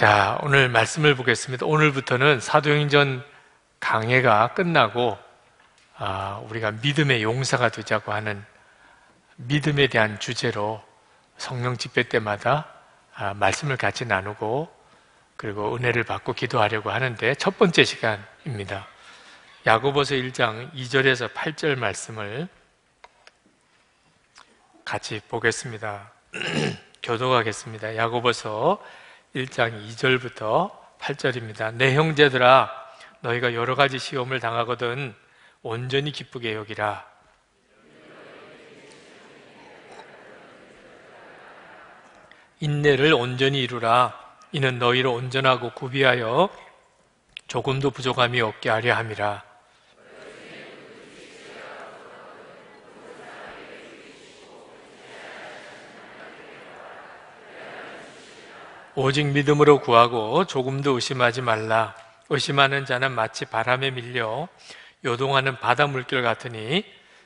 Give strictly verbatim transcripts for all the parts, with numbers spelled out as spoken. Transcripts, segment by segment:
자, 오늘 말씀을 보겠습니다. 오늘부터는 사도행전 강해가 끝나고 아, 우리가 믿음의 용사가 되자고 하는 믿음에 대한 주제로 성령 집회 때마다 아, 말씀을 같이 나누고 그리고 은혜를 받고 기도하려고 하는데 첫 번째 시간입니다. 야고보서 일 장 이 절에서 팔 절 말씀을 같이 보겠습니다. 교독하겠습니다. 야고보서 일 장 이 절부터 팔 절입니다. 내 형제들아, 너희가 여러 가지 시험을 당하거든 온전히 기쁘게 여기라. 인내를 온전히 이루라. 이는 너희를 온전하고 구비하여 조금도 부족함이 없게 하려 함이라. 오직 믿음으로 구하고 조금도 의심하지 말라. 의심하는 자는 마치 바람에 밀려 요동하는 바다 물결 같으니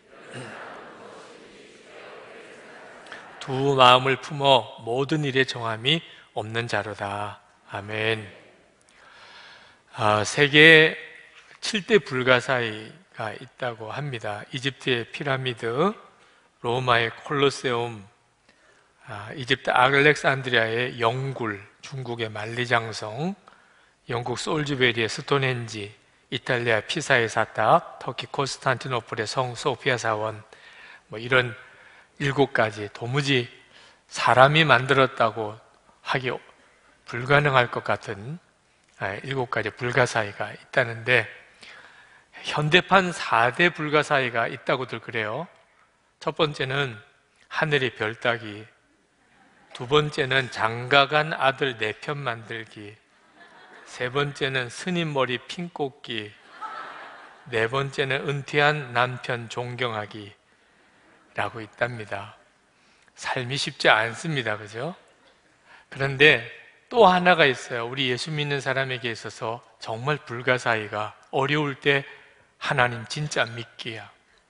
두 마음을 품어 모든 일에 정함이 없는 자로다. 아멘. 아, 세계에 칠 대 불가사의가 있다고 합니다. 이집트의 피라미드, 로마의 콜로세움, 아, 이집트 아렉산드리아의 영굴, 중국의 만리장성, 영국 솔즈베리의 스톤헨지, 이탈리아 피사의 사탑, 터키 콘스탄티노플의 성 소피아 사원, 뭐 이런 일곱 가지 도무지 사람이 만들었다고 하기 불가능할 것 같은 일곱 가지 불가사의가 있다는데, 현대판 사 대 불가사의가 있다고들 그래요. 첫 번째는 하늘의 별 따기, 두 번째는 장가간 아들 네 편 만들기, 세 번째는 스님 머리 핀 꽂기, 네 번째는 은퇴한 남편 존경하기 라고 있답니다. 삶이 쉽지 않습니다. 그죠? 그런데 또 하나가 있어요. 우리 예수 믿는 사람에게 있어서 정말 불가사의가, 어려울 때 하나님 진짜 믿기야.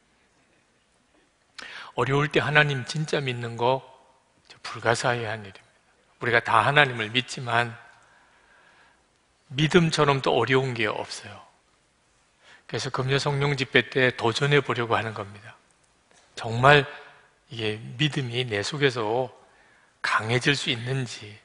어려울 때 하나님 진짜 믿는 거 불가사의한 일입니다. 우리가 다 하나님을 믿지만 믿음처럼 또 어려운 게 없어요. 그래서 금요 성령 집회 때 도전해 보려고 하는 겁니다. 정말 이게 믿음이 내 속에서 강해질 수 있는지,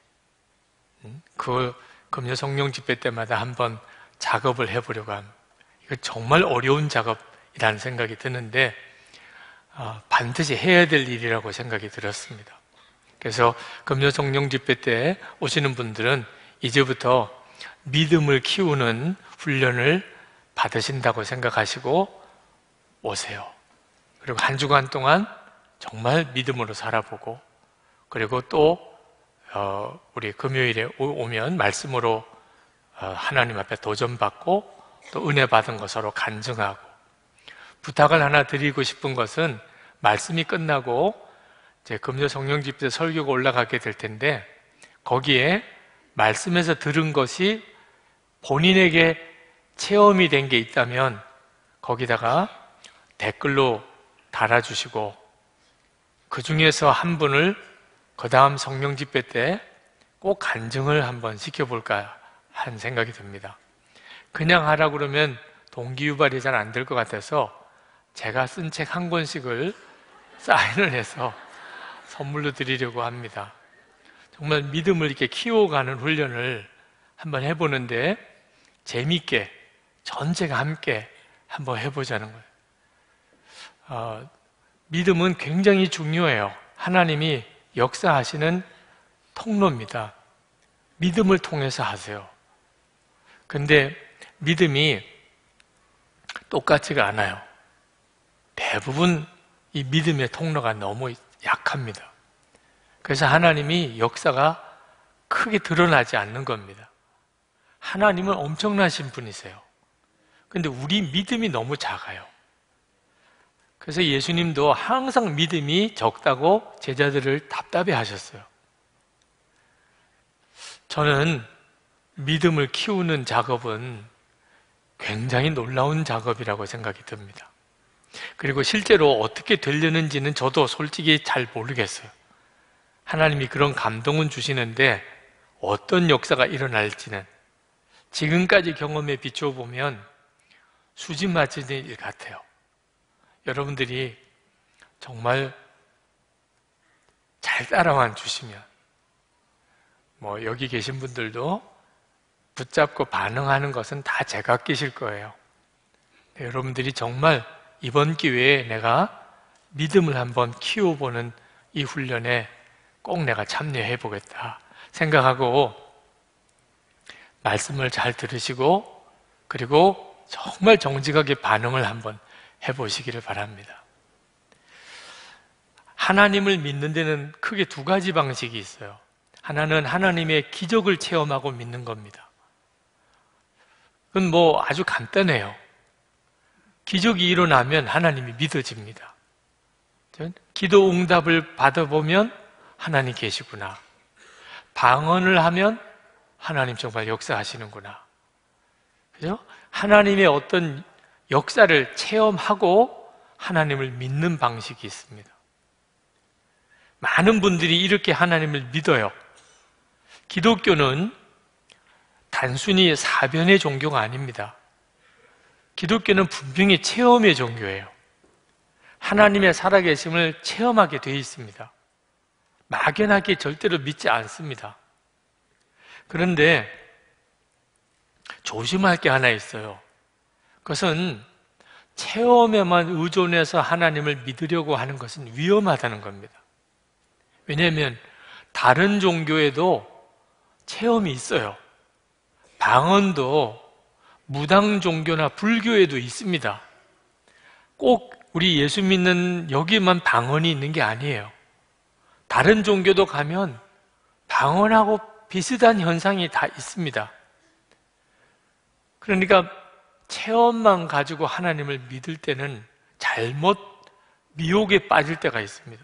그 금요 성령 집회 때마다 한번 작업을 해보려고 합니다. 이거 정말 어려운 작업이라는 생각이 드는데 어, 반드시 해야 될 일이라고 생각이 들었습니다. 그래서 금요 성령 집회 때 오시는 분들은 이제부터 믿음을 키우는 훈련을 받으신다고 생각하시고 오세요. 그리고 한 주간 동안 정말 믿음으로 살아보고, 그리고 또 어, 우리 금요일에 오면 말씀으로 어, 하나님 앞에 도전받고 또 은혜 받은 거 서로 간증하고, 부탁을 하나 드리고 싶은 것은 말씀이 끝나고 이제 금요 성령 집회 설교가 올라가게 될 텐데, 거기에 말씀에서 들은 것이 본인에게 체험이 된 게 있다면 거기다가 댓글로 달아주시고, 그 중에서 한 분을 그 다음 성령 집회 때 꼭 간증을 한번 시켜볼까 하는 생각이 듭니다. 그냥 하라 그러면 동기유발이 잘 안 될 것 같아서 제가 쓴 책 한 권씩을 사인을 해서 선물로 드리려고 합니다. 정말 믿음을 이렇게 키워가는 훈련을 한번 해보는데 재미있게 전체가 함께 한번 해보자는 거예요. 어, 믿음은 굉장히 중요해요. 하나님이 역사하시는 통로입니다. 믿음을 통해서 하세요. 근데 믿음이 똑같지가 않아요. 대부분 이 믿음의 통로가 너무 약합니다. 그래서 하나님이 역사가 크게 드러나지 않는 겁니다. 하나님은 엄청나신 분이세요. 근데 우리 믿음이 너무 작아요. 그래서 예수님도 항상 믿음이 적다고 제자들을 답답해 하셨어요. 저는 믿음을 키우는 작업은 굉장히 놀라운 작업이라고 생각이 듭니다. 그리고 실제로 어떻게 되려는지는 저도 솔직히 잘 모르겠어요. 하나님이 그런 감동은 주시는데 어떤 역사가 일어날지는 지금까지 경험에 비추어 보면 수지 맞은 일 같아요. 여러분들이 정말 잘 따라만 주시면, 뭐 여기 계신 분들도 붙잡고 반응하는 것은 다 제각기실 거예요. 여러분들이 정말 이번 기회에 내가 믿음을 한번 키워보는 이 훈련에 꼭 내가 참여해 보겠다 생각하고 말씀을 잘 들으시고 그리고 정말 정직하게 반응을 한번 해보시기를 바랍니다. 하나님을 믿는 데는 크게 두 가지 방식이 있어요. 하나는 하나님의 기적을 체험하고 믿는 겁니다. 그건 뭐 아주 간단해요. 기적이 일어나면 하나님이 믿어집니다. 기도 응답을 받아보면 하나님 계시구나. 방언을 하면 하나님 정말 역사하시는구나. 그죠? 하나님의 어떤 역사를 체험하고 하나님을 믿는 방식이 있습니다. 많은 분들이 이렇게 하나님을 믿어요. 기독교는 단순히 사변의 종교가 아닙니다. 기독교는 분명히 체험의 종교예요. 하나님의 살아계심을 체험하게 되어 있습니다. 막연하게 절대로 믿지 않습니다. 그런데 조심할 게 하나 있어요. 그것은 체험에만 의존해서 하나님을 믿으려고 하는 것은 위험하다는 겁니다. 왜냐하면 다른 종교에도 체험이 있어요. 방언도 무당 종교나 불교에도 있습니다. 꼭 우리 예수 믿는 여기만 방언이 있는 게 아니에요. 다른 종교도 가면 방언하고 비슷한 현상이 다 있습니다. 그러니까 체험만 가지고 하나님을 믿을 때는 잘못 미혹에 빠질 때가 있습니다.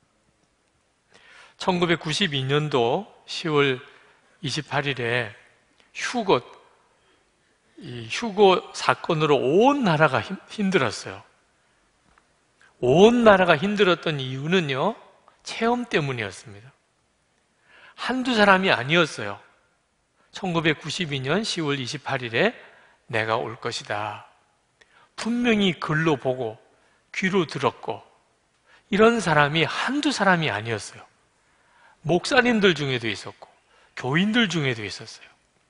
천구백구십이 년도 시월 이십팔일에 휴고, 이 휴고 사건으로 온 나라가 힘, 힘들었어요. 온 나라가 힘들었던 이유는요, 체험 때문이었습니다. 한두 사람이 아니었어요. 천구백구십이 년 시월 이십팔일에 내가 올 것이다. 분명히 글로 보고 귀로 들었고 이런 사람이 한두 사람이 아니었어요. 목사님들 중에도 있었고 교인들 중에도 있었어요.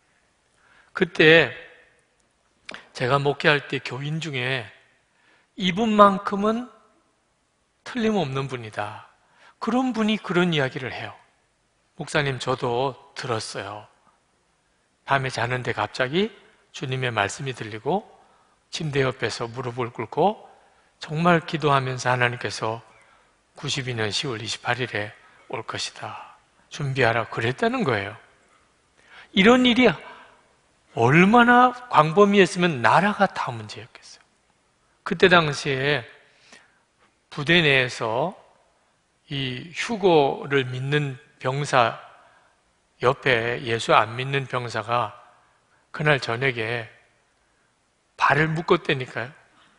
그때 제가 목회할 때 교인 중에 이분만큼은 틀림없는 분이다. 그런 분이 그런 이야기를 해요. 목사님, 저도 들었어요. 밤에 자는데 갑자기 주님의 말씀이 들리고 침대 옆에서 무릎을 꿇고 정말 기도하면서 하나님께서 구십이 년 시월 이십팔일에 올 것이다. 준비하라. 그랬다는 거예요. 이런 일이 얼마나 광범위했으면 나라가 다 문제였겠어요. 그때 당시에 부대 내에서 이 휴고를 믿는 병사 옆에 예수 안 믿는 병사가 그날 저녁에 발을 묶었다니까요.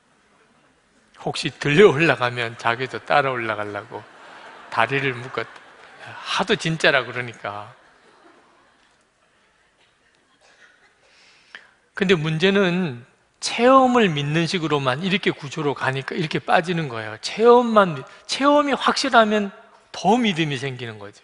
혹시 들려 올라가면 자기도 따라 올라가려고 다리를 묶었다. 하도 진짜라 그러니까. 근데 문제는 체험을 믿는 식으로만 이렇게 구조로 가니까 이렇게 빠지는 거예요. 체험만, 체험이 확실하면 더 믿음이 생기는 거죠.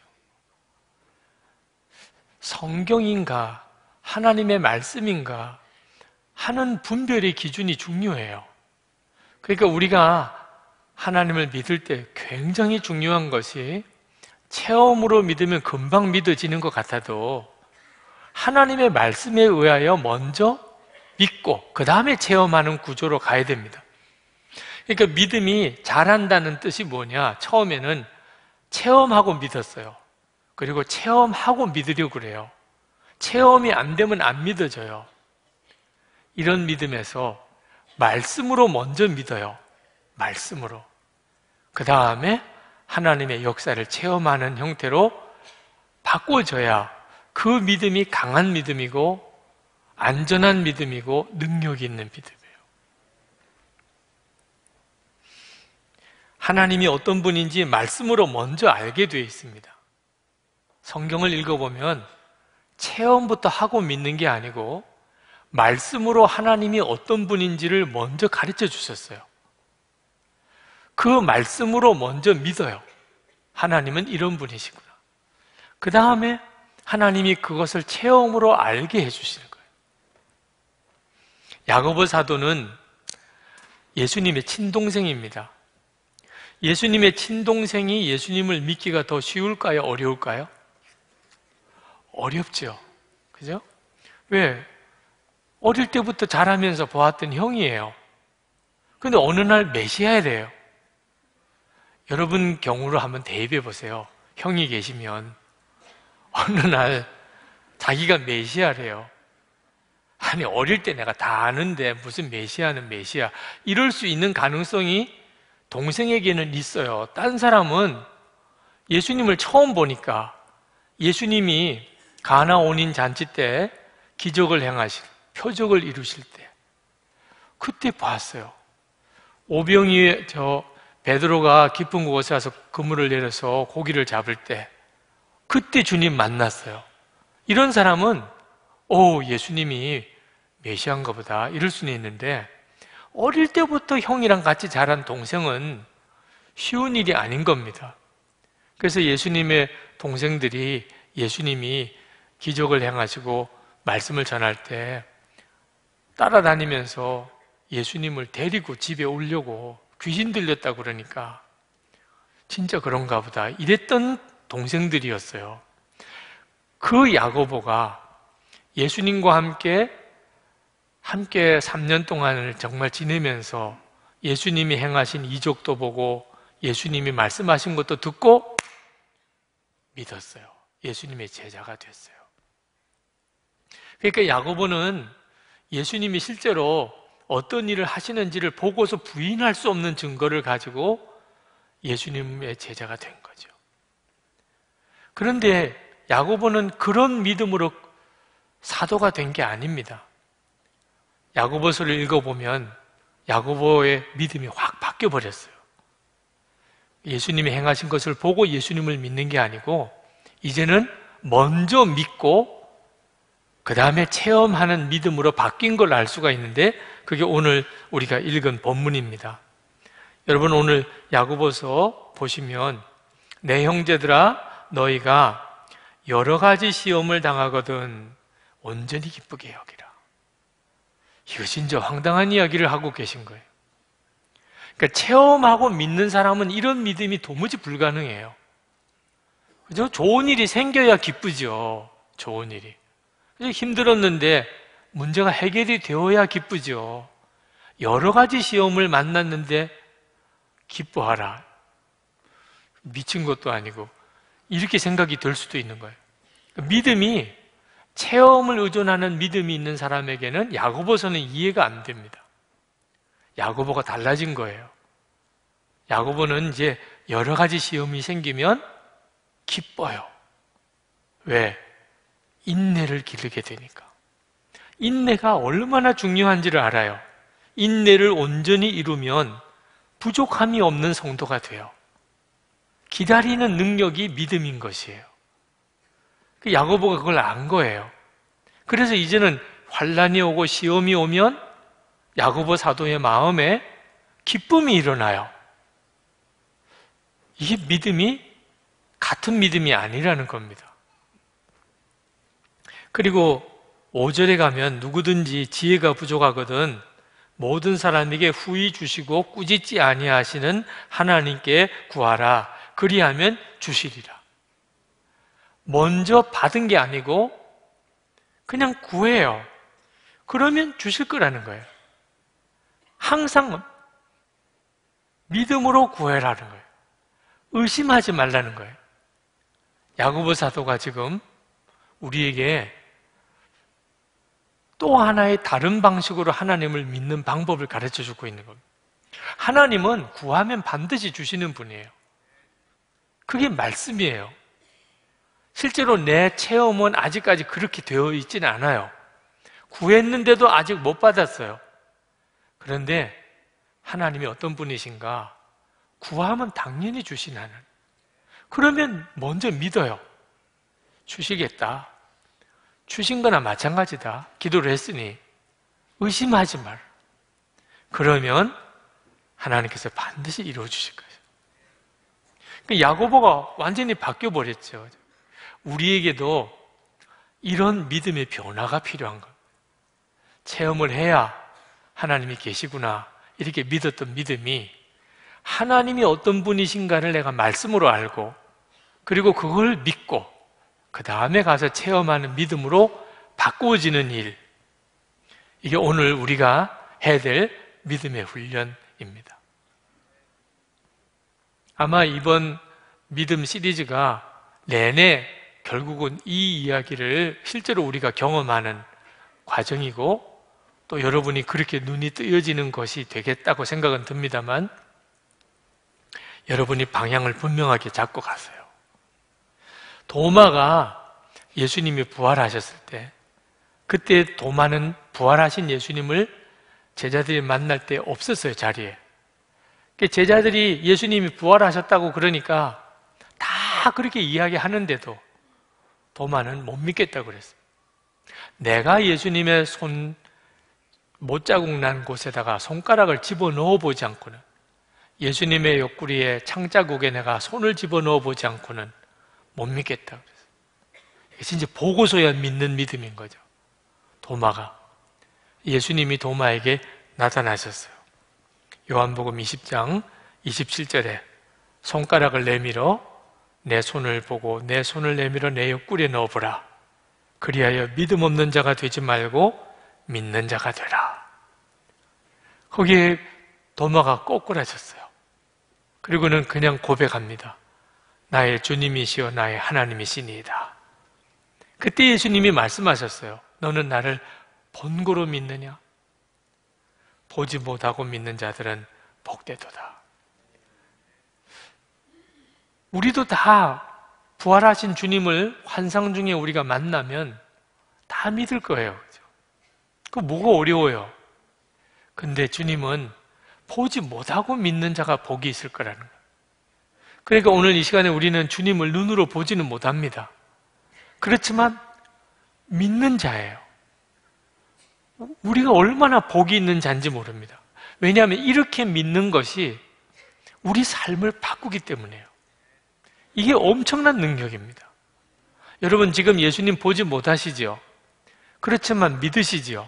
성경인가, 하나님의 말씀인가 하는 분별의 기준이 중요해요. 그러니까 우리가 하나님을 믿을 때 굉장히 중요한 것이 체험으로 믿으면 금방 믿어지는 것 같아도 하나님의 말씀에 의하여 먼저 믿고 그 다음에 체험하는 구조로 가야 됩니다. 그러니까 믿음이 잘한다는 뜻이 뭐냐? 처음에는 체험하고 믿었어요. 그리고 체험하고 믿으려고 그래요. 체험이 안 되면 안 믿어져요. 이런 믿음에서 말씀으로 먼저 믿어요. 말씀으로. 그 다음에 하나님의 역사를 체험하는 형태로 바꿔줘야 그 믿음이 강한 믿음이고 안전한 믿음이고 능력이 있는 믿음이에요. 하나님이 어떤 분인지 말씀으로 먼저 알게 되어 있습니다. 성경을 읽어보면 체험부터 하고 믿는 게 아니고 말씀으로 하나님이 어떤 분인지를 먼저 가르쳐 주셨어요. 그 말씀으로 먼저 믿어요. 하나님은 이런 분이시구나. 그 다음에 하나님이 그것을 체험으로 알게 해주시는 거예요. 야고보 사도는 예수님의 친동생입니다. 예수님의 친동생이 예수님을 믿기가 더 쉬울까요? 어려울까요? 어렵죠. 그죠? 왜? 어릴 때부터 자라면서 보았던 형이에요. 근데 어느 날 메시아래요. 여러분 경우로 한번 대입해 보세요. 형이 계시면 어느 날 자기가 메시아래요. 아니 어릴 때 내가 다 아는데 무슨 메시아는 메시아, 이럴 수 있는 가능성이 동생에게는 있어요. 딴 사람은 예수님을 처음 보니까 예수님이 가나 온인 잔치 때 기적을 행하실, 표적을 이루실 때 그때 봤어요. 오병이의 저 베드로가 깊은 곳에 와서 그물을 내려서 고기를 잡을 때 그때 주님 만났어요. 이런 사람은 오, 예수님이 메시아인가 보다 이럴 수는 있는데, 어릴 때부터 형이랑 같이 자란 동생은 쉬운 일이 아닌 겁니다. 그래서 예수님의 동생들이 예수님이 기적을 행하시고 말씀을 전할 때 따라다니면서 예수님을 데리고 집에 오려고, 귀신 들렸다고 그러니까 진짜 그런가 보다 이랬던 동생들이었어요. 그 야고보가 예수님과 함께 함께 삼 년 동안을 정말 지내면서 예수님이 행하신 이적도 보고 예수님이 말씀하신 것도 듣고 믿었어요. 예수님의 제자가 됐어요. 그러니까 야고보는 예수님이 실제로 어떤 일을 하시는지를 보고서 부인할 수 없는 증거를 가지고 예수님의 제자가 된 거죠. 그런데 야고보는 그런 믿음으로 사도가 된 게 아닙니다. 야고보서를 읽어보면 야고보의 믿음이 확 바뀌어 버렸어요. 예수님이 행하신 것을 보고 예수님을 믿는 게 아니고 이제는 먼저 믿고 그 다음에 체험하는 믿음으로 바뀐 걸 알 수가 있는데, 그게 오늘 우리가 읽은 본문입니다. 여러분 오늘 야고보서 보시면 내 형제들아 너희가 여러 가지 시험을 당하거든 온전히 기쁘게 여기라. 이거 진짜 황당한 이야기를 하고 계신 거예요. 그러니까 체험하고 믿는 사람은 이런 믿음이 도무지 불가능해요. 그죠? 좋은 일이 생겨야 기쁘죠. 좋은 일이. 힘들었는데 문제가 해결이 되어야 기쁘죠. 여러 가지 시험을 만났는데 기뻐하라. 미친 것도 아니고 이렇게 생각이 들 수도 있는 거예요. 믿음이 체험을 의존하는 믿음이 있는 사람에게는 야고보서는 이해가 안 됩니다. 야고보가 달라진 거예요. 야고보는 이제 여러 가지 시험이 생기면 기뻐요. 왜? 인내를 기르게 되니까. 인내가 얼마나 중요한지를 알아요. 인내를 온전히 이루면 부족함이 없는 성도가 돼요. 기다리는 능력이 믿음인 것이에요. 야고보가 그걸 안 거예요. 그래서 이제는 환난이 오고 시험이 오면 야고보 사도의 마음에 기쁨이 일어나요. 이게 믿음이 같은 믿음이 아니라는 겁니다. 그리고 오 절에 가면 누구든지 지혜가 부족하거든 모든 사람에게 후히 주시고 꾸짖지 아니하시는 하나님께 구하라. 그리하면 주시리라. 먼저 받은 게 아니고 그냥 구해요. 그러면 주실 거라는 거예요. 항상 믿음으로 구해라는 거예요. 의심하지 말라는 거예요. 야고보 사도가 지금 우리에게 또 하나의 다른 방식으로 하나님을 믿는 방법을 가르쳐 주고 있는 겁니다. 하나님은 구하면 반드시 주시는 분이에요. 그게 말씀이에요. 실제로 내 체험은 아직까지 그렇게 되어 있지는 않아요. 구했는데도 아직 못 받았어요. 그런데 하나님이 어떤 분이신가? 구하면 당연히 주시나는. 그러면 먼저 믿어요. 주시겠다. 주신 거나 마찬가지다. 기도를 했으니 의심하지 마라. 그러면 하나님께서 반드시 이루어 주실 거예요. 그 야고보가 완전히 바뀌어 버렸죠. 우리에게도 이런 믿음의 변화가 필요한 거예요. 체험을 해야 하나님이 계시구나 이렇게 믿었던 믿음이 하나님이 어떤 분이신가를 내가 말씀으로 알고 그리고 그걸 믿고 그 다음에 가서 체험하는 믿음으로 바꾸어지는 일, 이게 오늘 우리가 해야 될 믿음의 훈련입니다. 아마 이번 믿음 시리즈가 내내 결국은 이 이야기를 실제로 우리가 경험하는 과정이고 또 여러분이 그렇게 눈이 뜨여지는 것이 되겠다고 생각은 듭니다만 여러분이 방향을 분명하게 잡고 가세요. 도마가 예수님이 부활하셨을 때 그때 도마는 부활하신 예수님을 제자들이 만날 때 없었어요, 자리에. 제자들이 예수님이 부활하셨다고 그러니까 다 그렇게 이야기하는데도 도마는 못 믿겠다고 그랬어요. 내가 예수님의 손 못자국 난 곳에다가 손가락을 집어넣어 보지 않고는, 예수님의 옆구리에 창자국에 내가 손을 집어넣어 보지 않고는 못 믿겠다고 그랬어요. 이게 진짜 보고서야 믿는 믿음인 거죠. 도마가. 예수님이 도마에게 나타나셨어요. 요한복음 이십 장 이십칠 절에 손가락을 내밀어 내 손을 보고 내 손을 내밀어 내 옆구리에 넣어보라. 그리하여 믿음 없는 자가 되지 말고 믿는 자가 되라. 거기에 도마가 꼬꾸라졌어요. 그리고는 그냥 고백합니다. 나의 주님이시여 나의 하나님이시니이다. 그때 예수님이 말씀하셨어요. 너는 나를 본고로 믿느냐? 보지 못하고 믿는 자들은 복되도다. 우리도 다 부활하신 주님을 환상 중에 우리가 만나면 다 믿을 거예요. 그 뭐가 어려워요? 근데 주님은 보지 못하고 믿는 자가 복이 있을 거라는 거예요. 그러니까 오늘 이 시간에 우리는 주님을 눈으로 보지는 못합니다. 그렇지만 믿는 자예요. 우리가 얼마나 복이 있는 자인지 모릅니다. 왜냐하면 이렇게 믿는 것이 우리 삶을 바꾸기 때문이에요. 이게 엄청난 능력입니다. 여러분 지금 예수님 보지 못하시지요? 그렇지만 믿으시지요?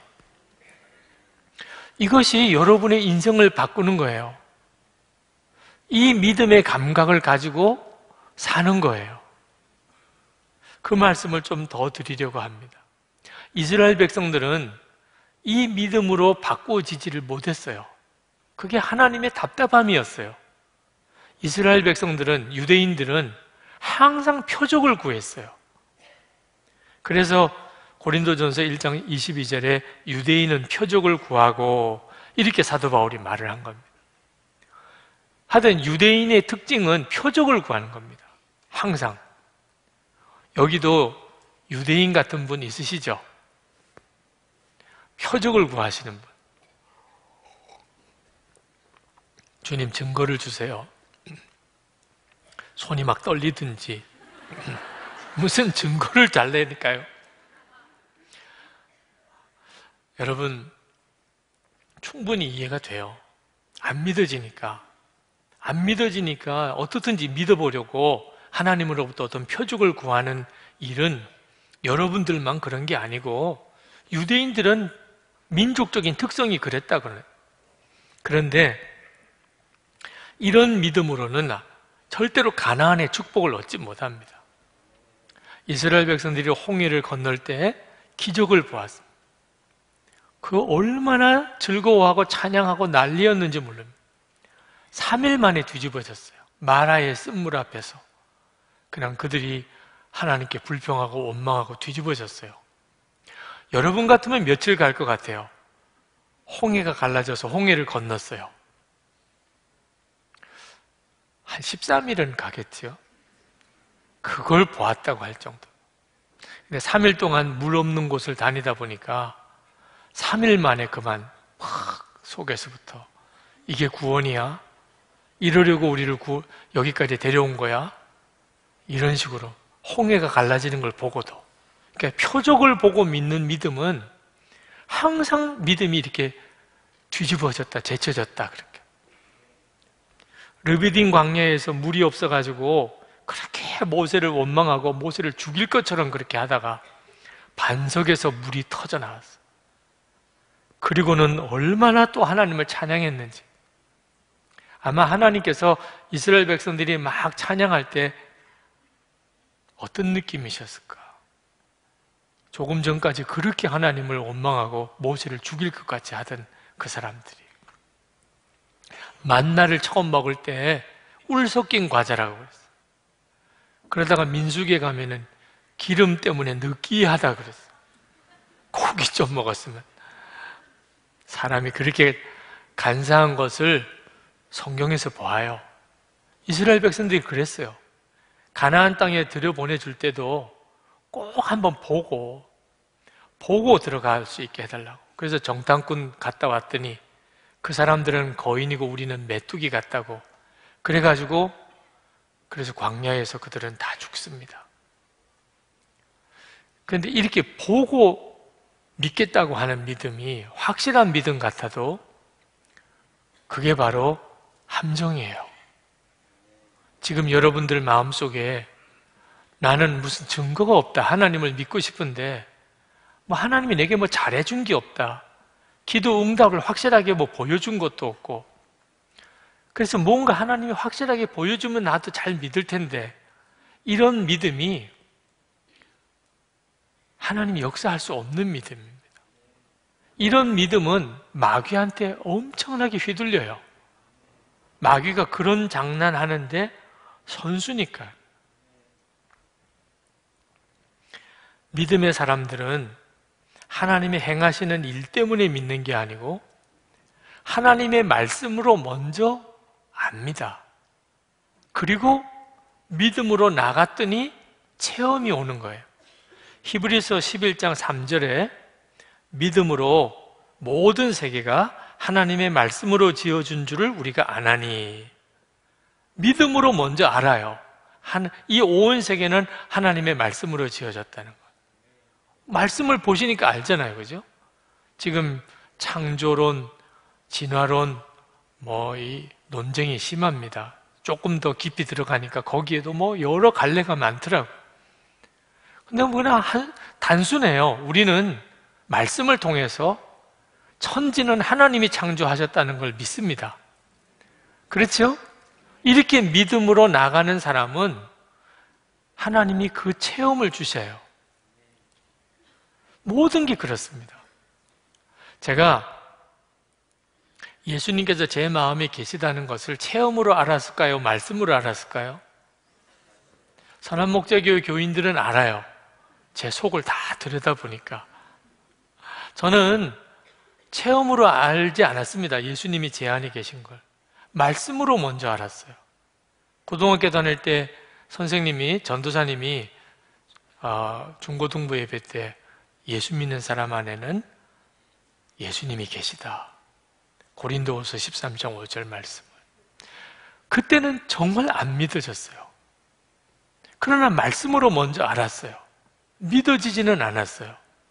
이것이 여러분의 인생을 바꾸는 거예요. 이 믿음의 감각을 가지고 사는 거예요. 그 말씀을 좀 더 드리려고 합니다. 이스라엘 백성들은 이 믿음으로 바꾸어지지를 못했어요. 그게 하나님의 답답함이었어요. 이스라엘 백성들은, 유대인들은 항상 표적을 구했어요. 그래서 고린도전서 일 장 이십이 절에 유대인은 표적을 구하고 이렇게 사도 바울이 말을 한 겁니다. 하여튼 유대인의 특징은 표적을 구하는 겁니다. 항상. 여기도 유대인 같은 분 있으시죠? 표적을 구하시는 분. 주님 증거를 주세요. 손이 막 떨리든지 무슨 증거를 잘 내니까요. 여러분 충분히 이해가 돼요. 안 믿어지니까 안 믿어지니까 어떻든지 믿어보려고 하나님으로부터 어떤 표적을 구하는 일은 여러분들만 그런 게 아니고 유대인들은 민족적인 특성이 그랬다 그래요. 그런데 이런 믿음으로는 절대로 가나안의 축복을 얻지 못합니다. 이스라엘 백성들이 홍해를 건널 때 기적을 보았습니다. 그 얼마나 즐거워하고 찬양하고 난리였는지 모릅니다. 삼 일 만에 뒤집어졌어요. 마라의 쓴물 앞에서 그냥 그들이 하나님께 불평하고 원망하고 뒤집어졌어요. 여러분 같으면 며칠 갈 것 같아요? 홍해가 갈라져서 홍해를 건넜어요. 한 십삼 일은 가겠죠. 그걸 보았다고 할 정도. 근데 삼 일 동안 물 없는 곳을 다니다 보니까 삼 일 만에 그만 막 속에서부터 이게 구원이야? 이러려고 우리를 구, 여기까지 데려온 거야? 이런 식으로 홍해가 갈라지는 걸 보고도 그러니까 표적을 보고 믿는 믿음은 항상 믿음이 이렇게 뒤집어졌다, 제쳐졌다. 그렇게. 르비딘 광야에서 물이 없어가지고 그렇게 모세를 원망하고 모세를 죽일 것처럼 그렇게 하다가 반석에서 물이 터져 나왔어. 그리고는 얼마나 또 하나님을 찬양했는지. 아마 하나님께서 이스라엘 백성들이 막 찬양할 때 어떤 느낌이셨을까? 조금 전까지 그렇게 하나님을 원망하고 모세를 죽일 것 같이 하던 그 사람들이 만나를 처음 먹을 때 울 섞인 과자라고 그랬어. 그러다가 민수기에 가면은 기름 때문에 느끼하다 그랬어. 고기 좀 먹었으면. 사람이 그렇게 간사한 것을 성경에서 보아요. 이스라엘 백성들이 그랬어요. 가나안 땅에 들여보내줄 때도 꼭 한번 보고 보고 들어갈 수 있게 해달라고. 그래서 정탐꾼 갔다 왔더니 그 사람들은 거인이고 우리는 메뚜기 같다고. 그래가지고 그래서 광야에서 그들은 다 죽습니다. 그런데 이렇게 보고 믿겠다고 하는 믿음이 확실한 믿음 같아도 그게 바로 함정이에요. 지금 여러분들 마음속에 나는 무슨 증거가 없다. 하나님을 믿고 싶은데 뭐 하나님이 내게 뭐 잘해준 게 없다. 기도 응답을 확실하게 뭐 보여준 것도 없고. 그래서 뭔가 하나님이 확실하게 보여주면 나도 잘 믿을 텐데 이런 믿음이 하나님이 역사할 수 없는 믿음입니다. 이런 믿음은 마귀한테 엄청나게 휘둘려요. 마귀가 그런 장난하는데 선수니까요. 믿음의 사람들은 하나님이 행하시는 일 때문에 믿는 게 아니고 하나님의 말씀으로 먼저 압니다. 그리고 믿음으로 나갔더니 체험이 오는 거예요. 히브리서 십일 장 삼 절에 믿음으로 모든 세계가 하나님의 말씀으로 지어준 줄을 우리가 아나니. 믿음으로 먼저 알아요. 이 온 세계는 하나님의 말씀으로 지어졌다는 거예요. 말씀을 보시니까 알잖아요. 그죠? 지금 창조론, 진화론, 뭐 이 논쟁이 심합니다. 조금 더 깊이 들어가니까 거기에도 뭐 여러 갈래가 많더라고요. 근데 그냥 한, 단순해요. 우리는 말씀을 통해서 천지는 하나님이 창조하셨다는 걸 믿습니다. 그렇죠? 이렇게 믿음으로 나가는 사람은 하나님이 그 체험을 주셔요. 모든 게 그렇습니다. 제가 예수님께서 제 마음에 계시다는 것을 체험으로 알았을까요? 말씀으로 알았을까요? 선한목자교회 교인들은 알아요. 제 속을 다 들여다보니까. 저는 체험으로 알지 않았습니다. 예수님이 제 안에 계신 걸. 말씀으로 먼저 알았어요. 고등학교 다닐 때 선생님이, 전도사님이 어, 중고등부 예배 때 예수 믿는 사람 안에는 예수님이 계시다. 고린도후서 십삼 장 오 절 말씀을. 그때는 정말 안 믿어졌어요. 그러나 말씀으로 먼저 알았어요. 믿어지지는 않았어요.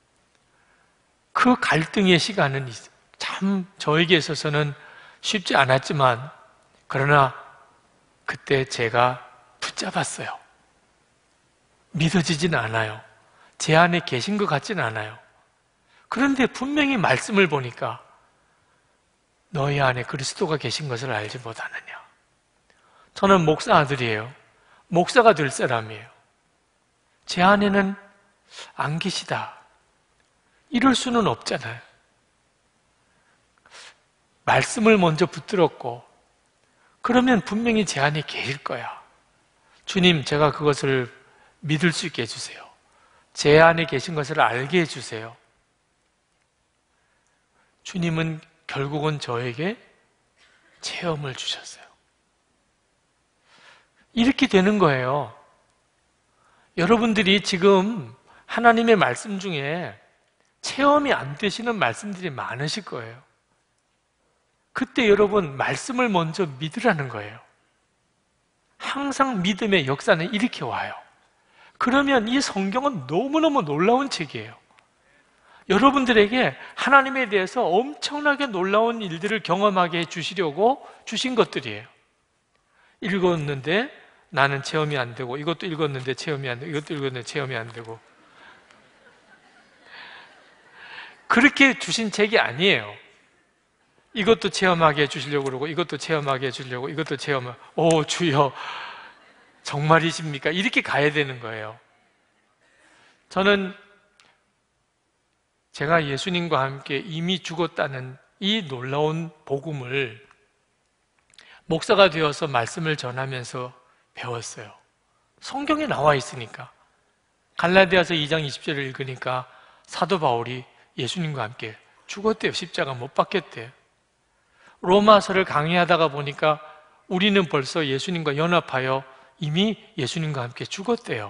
그 갈등의 시간은 참 저에게 있어서는 쉽지 않았지만 그러나 그때 제가 붙잡았어요. 믿어지지는 않아요. 제 안에 계신 것 같지는 않아요. 그런데 분명히 말씀을 보니까 너희 안에 그리스도가 계신 것을 알지 못하느냐. 저는 목사 아들이에요. 목사가 될 사람이에요. 제 안에는 안 계시다. 이럴 수는 없잖아요. 말씀을 먼저 붙들었고 그러면 분명히 제 안에 계실 거야. 주님, 제가 그것을 믿을 수 있게 해주세요. 제 안에 계신 것을 알게 해주세요. 주님은 결국은 저에게 체험을 주셨어요. 이렇게 되는 거예요. 여러분들이 지금 하나님의 말씀 중에 체험이 안 되시는 말씀들이 많으실 거예요. 그때 여러분 말씀을 먼저 믿으라는 거예요. 항상 믿음의 역사는 이렇게 와요. 그러면 이 성경은 너무너무 놀라운 책이에요. 여러분들에게 하나님에 대해서 엄청나게 놀라운 일들을 경험하게 해주시려고 주신 것들이에요. 읽었는데 나는 체험이 안 되고, 이것도 읽었는데 체험이 안 되고, 이것도 읽었는데 체험이 안 되고, 그렇게 주신 책이 아니에요. 이것도 체험하게 해주시려고 그러고, 이것도 체험하게 해주려고, 이것도 체험을, 오 주여 정말이십니까? 이렇게 가야 되는 거예요. 저는 제가 예수님과 함께 이미 죽었다는 이 놀라운 복음을 목사가 되어서 말씀을 전하면서 배웠어요. 성경에 나와 있으니까. 갈라디아서 이 장 이십 절을 읽으니까 사도 바울이 예수님과 함께 죽었대요. 십자가 못 박혔대요. 로마서를 강의하다가 보니까 우리는 벌써 예수님과 연합하여 이미 예수님과 함께 죽었대요.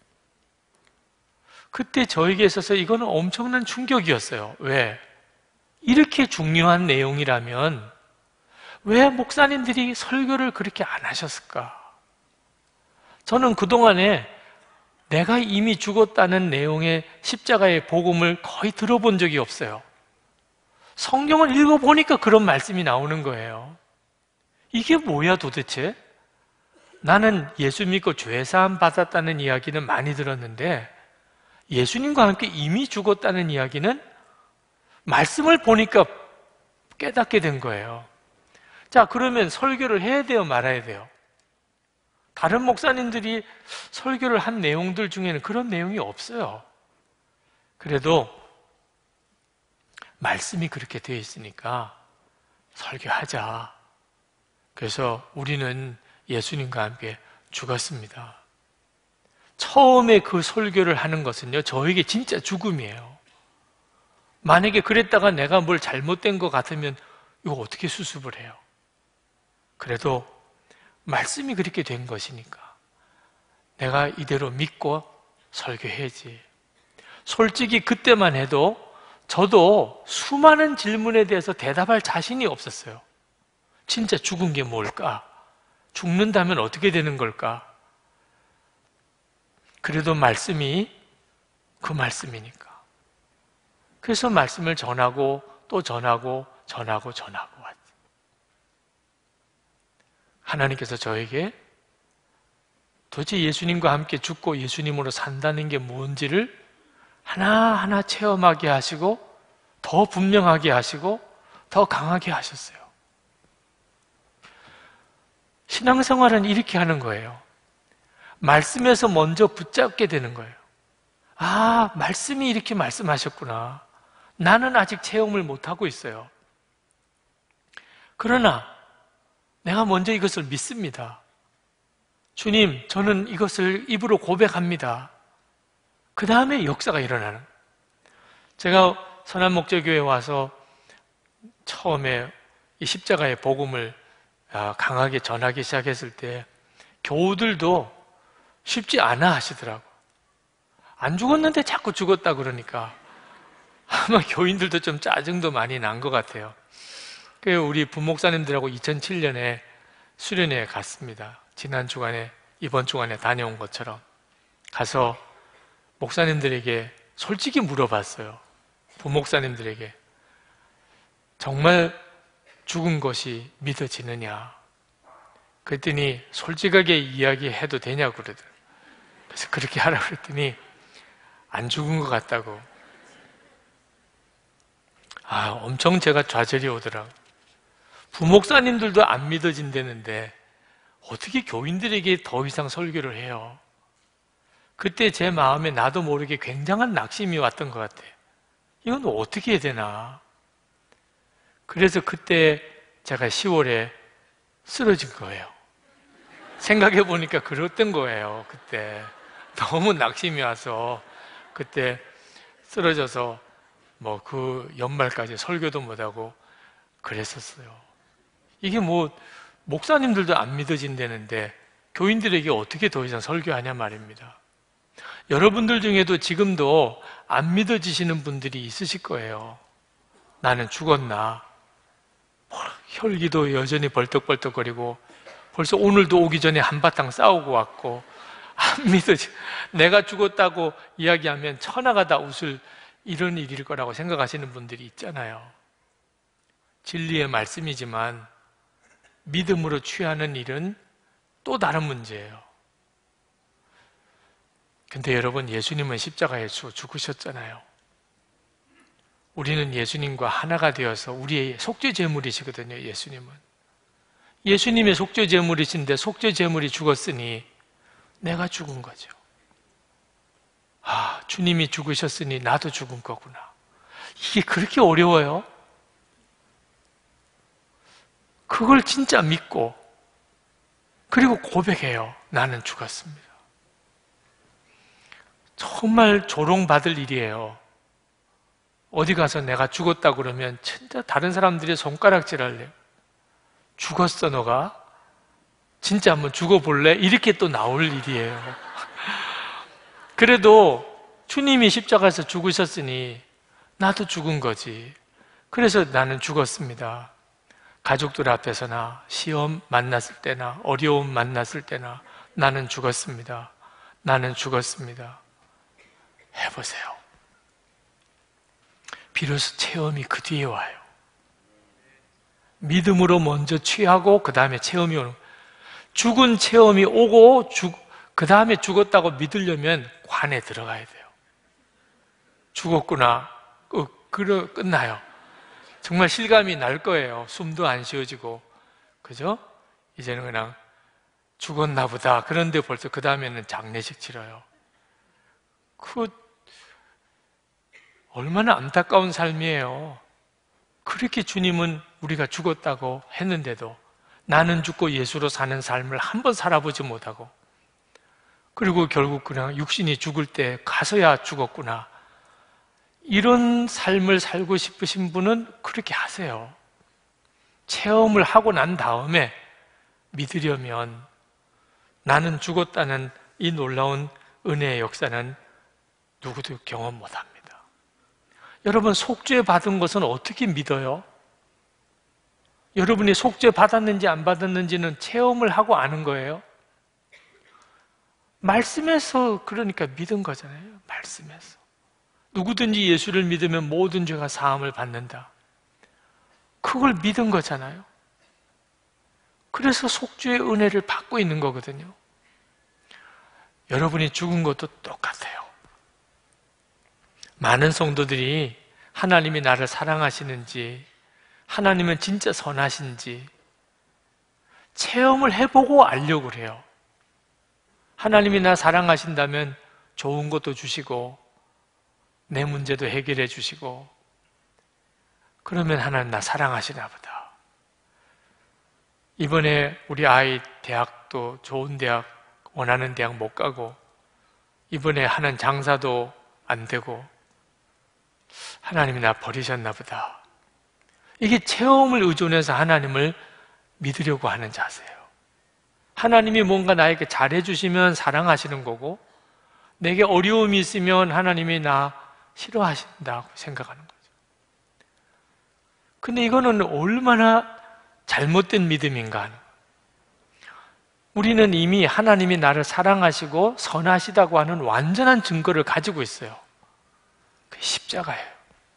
그때 저에게 있어서 이거는 엄청난 충격이었어요. 왜? 이렇게 중요한 내용이라면 왜 목사님들이 설교를 그렇게 안 하셨을까? 저는 그동안에 내가 이미 죽었다는 내용의 십자가의 복음을 거의 들어본 적이 없어요. 성경을 읽어보니까 그런 말씀이 나오는 거예요. 이게 뭐야 도대체? 나는 예수 믿고 죄사함 받았다는 이야기는 많이 들었는데 예수님과 함께 이미 죽었다는 이야기는 말씀을 보니까 깨닫게 된 거예요. 자, 그러면 설교를 해야 돼요, 말아야 돼요? 다른 목사님들이 설교를 한 내용들 중에는 그런 내용이 없어요. 그래도 말씀이 그렇게 되어 있으니까 설교하자. 그래서 우리는 예수님과 함께 죽었습니다. 처음에 그 설교를 하는 것은요, 저에게 진짜 죽음이에요. 만약에 그랬다가 내가 뭘 잘못된 것 같으면 이거 어떻게 수습을 해요? 그래도 말씀이 그렇게 된 것이니까 내가 이대로 믿고 설교해야지. 솔직히 그때만 해도 저도 수많은 질문에 대해서 대답할 자신이 없었어요. 진짜 죽은 게 뭘까? 죽는다면 어떻게 되는 걸까? 그래도 말씀이 그 말씀이니까. 그래서 말씀을 전하고 또 전하고 전하고 전하고 왔죠. 하나님께서 저에게 도대체 예수님과 함께 죽고 예수님으로 산다는 게 뭔지를 하나하나 체험하게 하시고 더 분명하게 하시고 더 강하게 하셨어요. 신앙생활은 이렇게 하는 거예요. 말씀에서 먼저 붙잡게 되는 거예요. 아, 말씀이 이렇게 말씀하셨구나. 나는 아직 체험을 못하고 있어요. 그러나 내가 먼저 이것을 믿습니다. 주님, 저는 이것을 입으로 고백합니다. 그 다음에 역사가 일어나는. 제가 선한목적교회에 와서 처음에 이 십자가의 복음을 강하게 전하기 시작했을 때 교우들도 쉽지 않아 하시더라고. 안 죽었는데 자꾸 죽었다 그러니까 아마 교인들도 좀 짜증도 많이 난 것 같아요. 그래서 우리 부목사님들하고 이천칠 년에 수련회에 갔습니다. 지난 주간에, 이번 주간에 다녀온 것처럼 가서 목사님들에게 솔직히 물어봤어요. 부목사님들에게 정말 죽은 것이 믿어지느냐? 그랬더니 솔직하게 이야기해도 되냐고 그러더라고요. 그래서 그렇게 하라고 그랬더니 안 죽은 것 같다고. 아, 엄청 제가 좌절이 오더라고요. 부목사님들도 안 믿어진다는데 어떻게 교인들에게 더 이상 설교를 해요? 그때 제 마음에 나도 모르게 굉장한 낙심이 왔던 것 같아요. 이건 어떻게 해야 되나? 그래서 그때 제가 시월에 쓰러진 거예요. 생각해 보니까 그랬던 거예요. 그때 너무 낙심이 와서 그때 쓰러져서 뭐 그 연말까지 설교도 못하고 그랬었어요. 이게 뭐 목사님들도 안 믿어진다는데 교인들에게 어떻게 더 이상 설교하냐 말입니다. 여러분들 중에도 지금도 안 믿어지시는 분들이 있으실 거예요. 나는 죽었나? 혈기도 여전히 벌떡벌떡거리고 벌써 오늘도 오기 전에 한바탕 싸우고 왔고 안 믿어지. 내가 죽었다고 이야기하면 천하가 다 웃을 이런 일일 거라고 생각하시는 분들이 있잖아요. 진리의 말씀이지만 믿음으로 취하는 일은 또 다른 문제예요. 근데 여러분, 예수님은 십자가에서 죽으셨잖아요. 우리는 예수님과 하나가 되어서 우리의 속죄 제물이시거든요. 예수님은 예수님의 속죄 제물이신데 속죄 제물이 죽었으니 내가 죽은 거죠. 아, 주님이 죽으셨으니 나도 죽은 거구나. 이게 그렇게 어려워요? 그걸 진짜 믿고 그리고 고백해요. 나는 죽었습니다. 정말 조롱받을 일이에요. 어디 가서 내가 죽었다고 그러면 진짜 다른 사람들이 손가락질 할래요. 죽었어 너가? 진짜 한번 죽어볼래? 이렇게 또 나올 일이에요. 그래도 주님이 십자가에서 죽으셨으니 나도 죽은 거지. 그래서 나는 죽었습니다. 가족들 앞에서나 시험 만났을 때나 어려움 만났을 때나 나는 죽었습니다. 나는 죽었습니다. 해보세요. 비로소 체험이 그 뒤에 와요. 믿음으로 먼저 취하고 그 다음에 체험이 오는 거예요. 죽은 체험이 오고 그 다음에 죽었다고 믿으려면 관에 들어가야 돼요. 죽었구나. 어, 그러, 끝나요. 정말 실감이 날 거예요. 숨도 안 쉬어지고. 그죠? 이제는 그냥 죽었나 보다. 그런데 벌써 그 다음에는 장례식 치러요. 그 얼마나 안타까운 삶이에요. 그렇게 주님은 우리가 죽었다고 했는데도 나는 죽고 예수로 사는 삶을 한번 살아보지 못하고, 그리고 결국 그냥 육신이 죽을 때 가서야 죽었구나, 이런 삶을 살고 싶으신 분은 그렇게 하세요. 체험을 하고 난 다음에 믿으려면 나는 죽었다는 이 놀라운 은혜의 역사는 누구도 경험 못합니다. 여러분, 속죄 받은 것은 어떻게 믿어요? 여러분이 속죄 받았는지 안 받았는지는 체험을 하고 아는 거예요. 말씀에서 그러니까 믿은 거잖아요. 말씀에서. 누구든지 예수를 믿으면 모든 죄가 사함을 받는다. 그걸 믿은 거잖아요. 그래서 속죄의 은혜를 받고 있는 거거든요. 여러분이 죽은 것도 똑같아요. 많은 성도들이 하나님이 나를 사랑하시는지, 하나님은 진짜 선하신지 체험을 해보고 알려고 그래요. 하나님이 나 사랑하신다면 좋은 것도 주시고 내 문제도 해결해 주시고, 그러면 하나님 나 사랑하시나 보다. 이번에 우리 아이 대학도 좋은 대학, 원하는 대학 못 가고, 이번에 하는 장사도 안 되고, 하나님이 나 버리셨나 보다. 이게 체험을 의존해서 하나님을 믿으려고 하는 자세예요. 하나님이 뭔가 나에게 잘해주시면 사랑하시는 거고, 내게 어려움이 있으면 하나님이 나 싫어하신다고 생각하는 거죠. 근데 이거는 얼마나 잘못된 믿음인가 하는 거예요. 우리는 이미 하나님이 나를 사랑하시고 선하시다고 하는 완전한 증거를 가지고 있어요. 그게 십자가예요.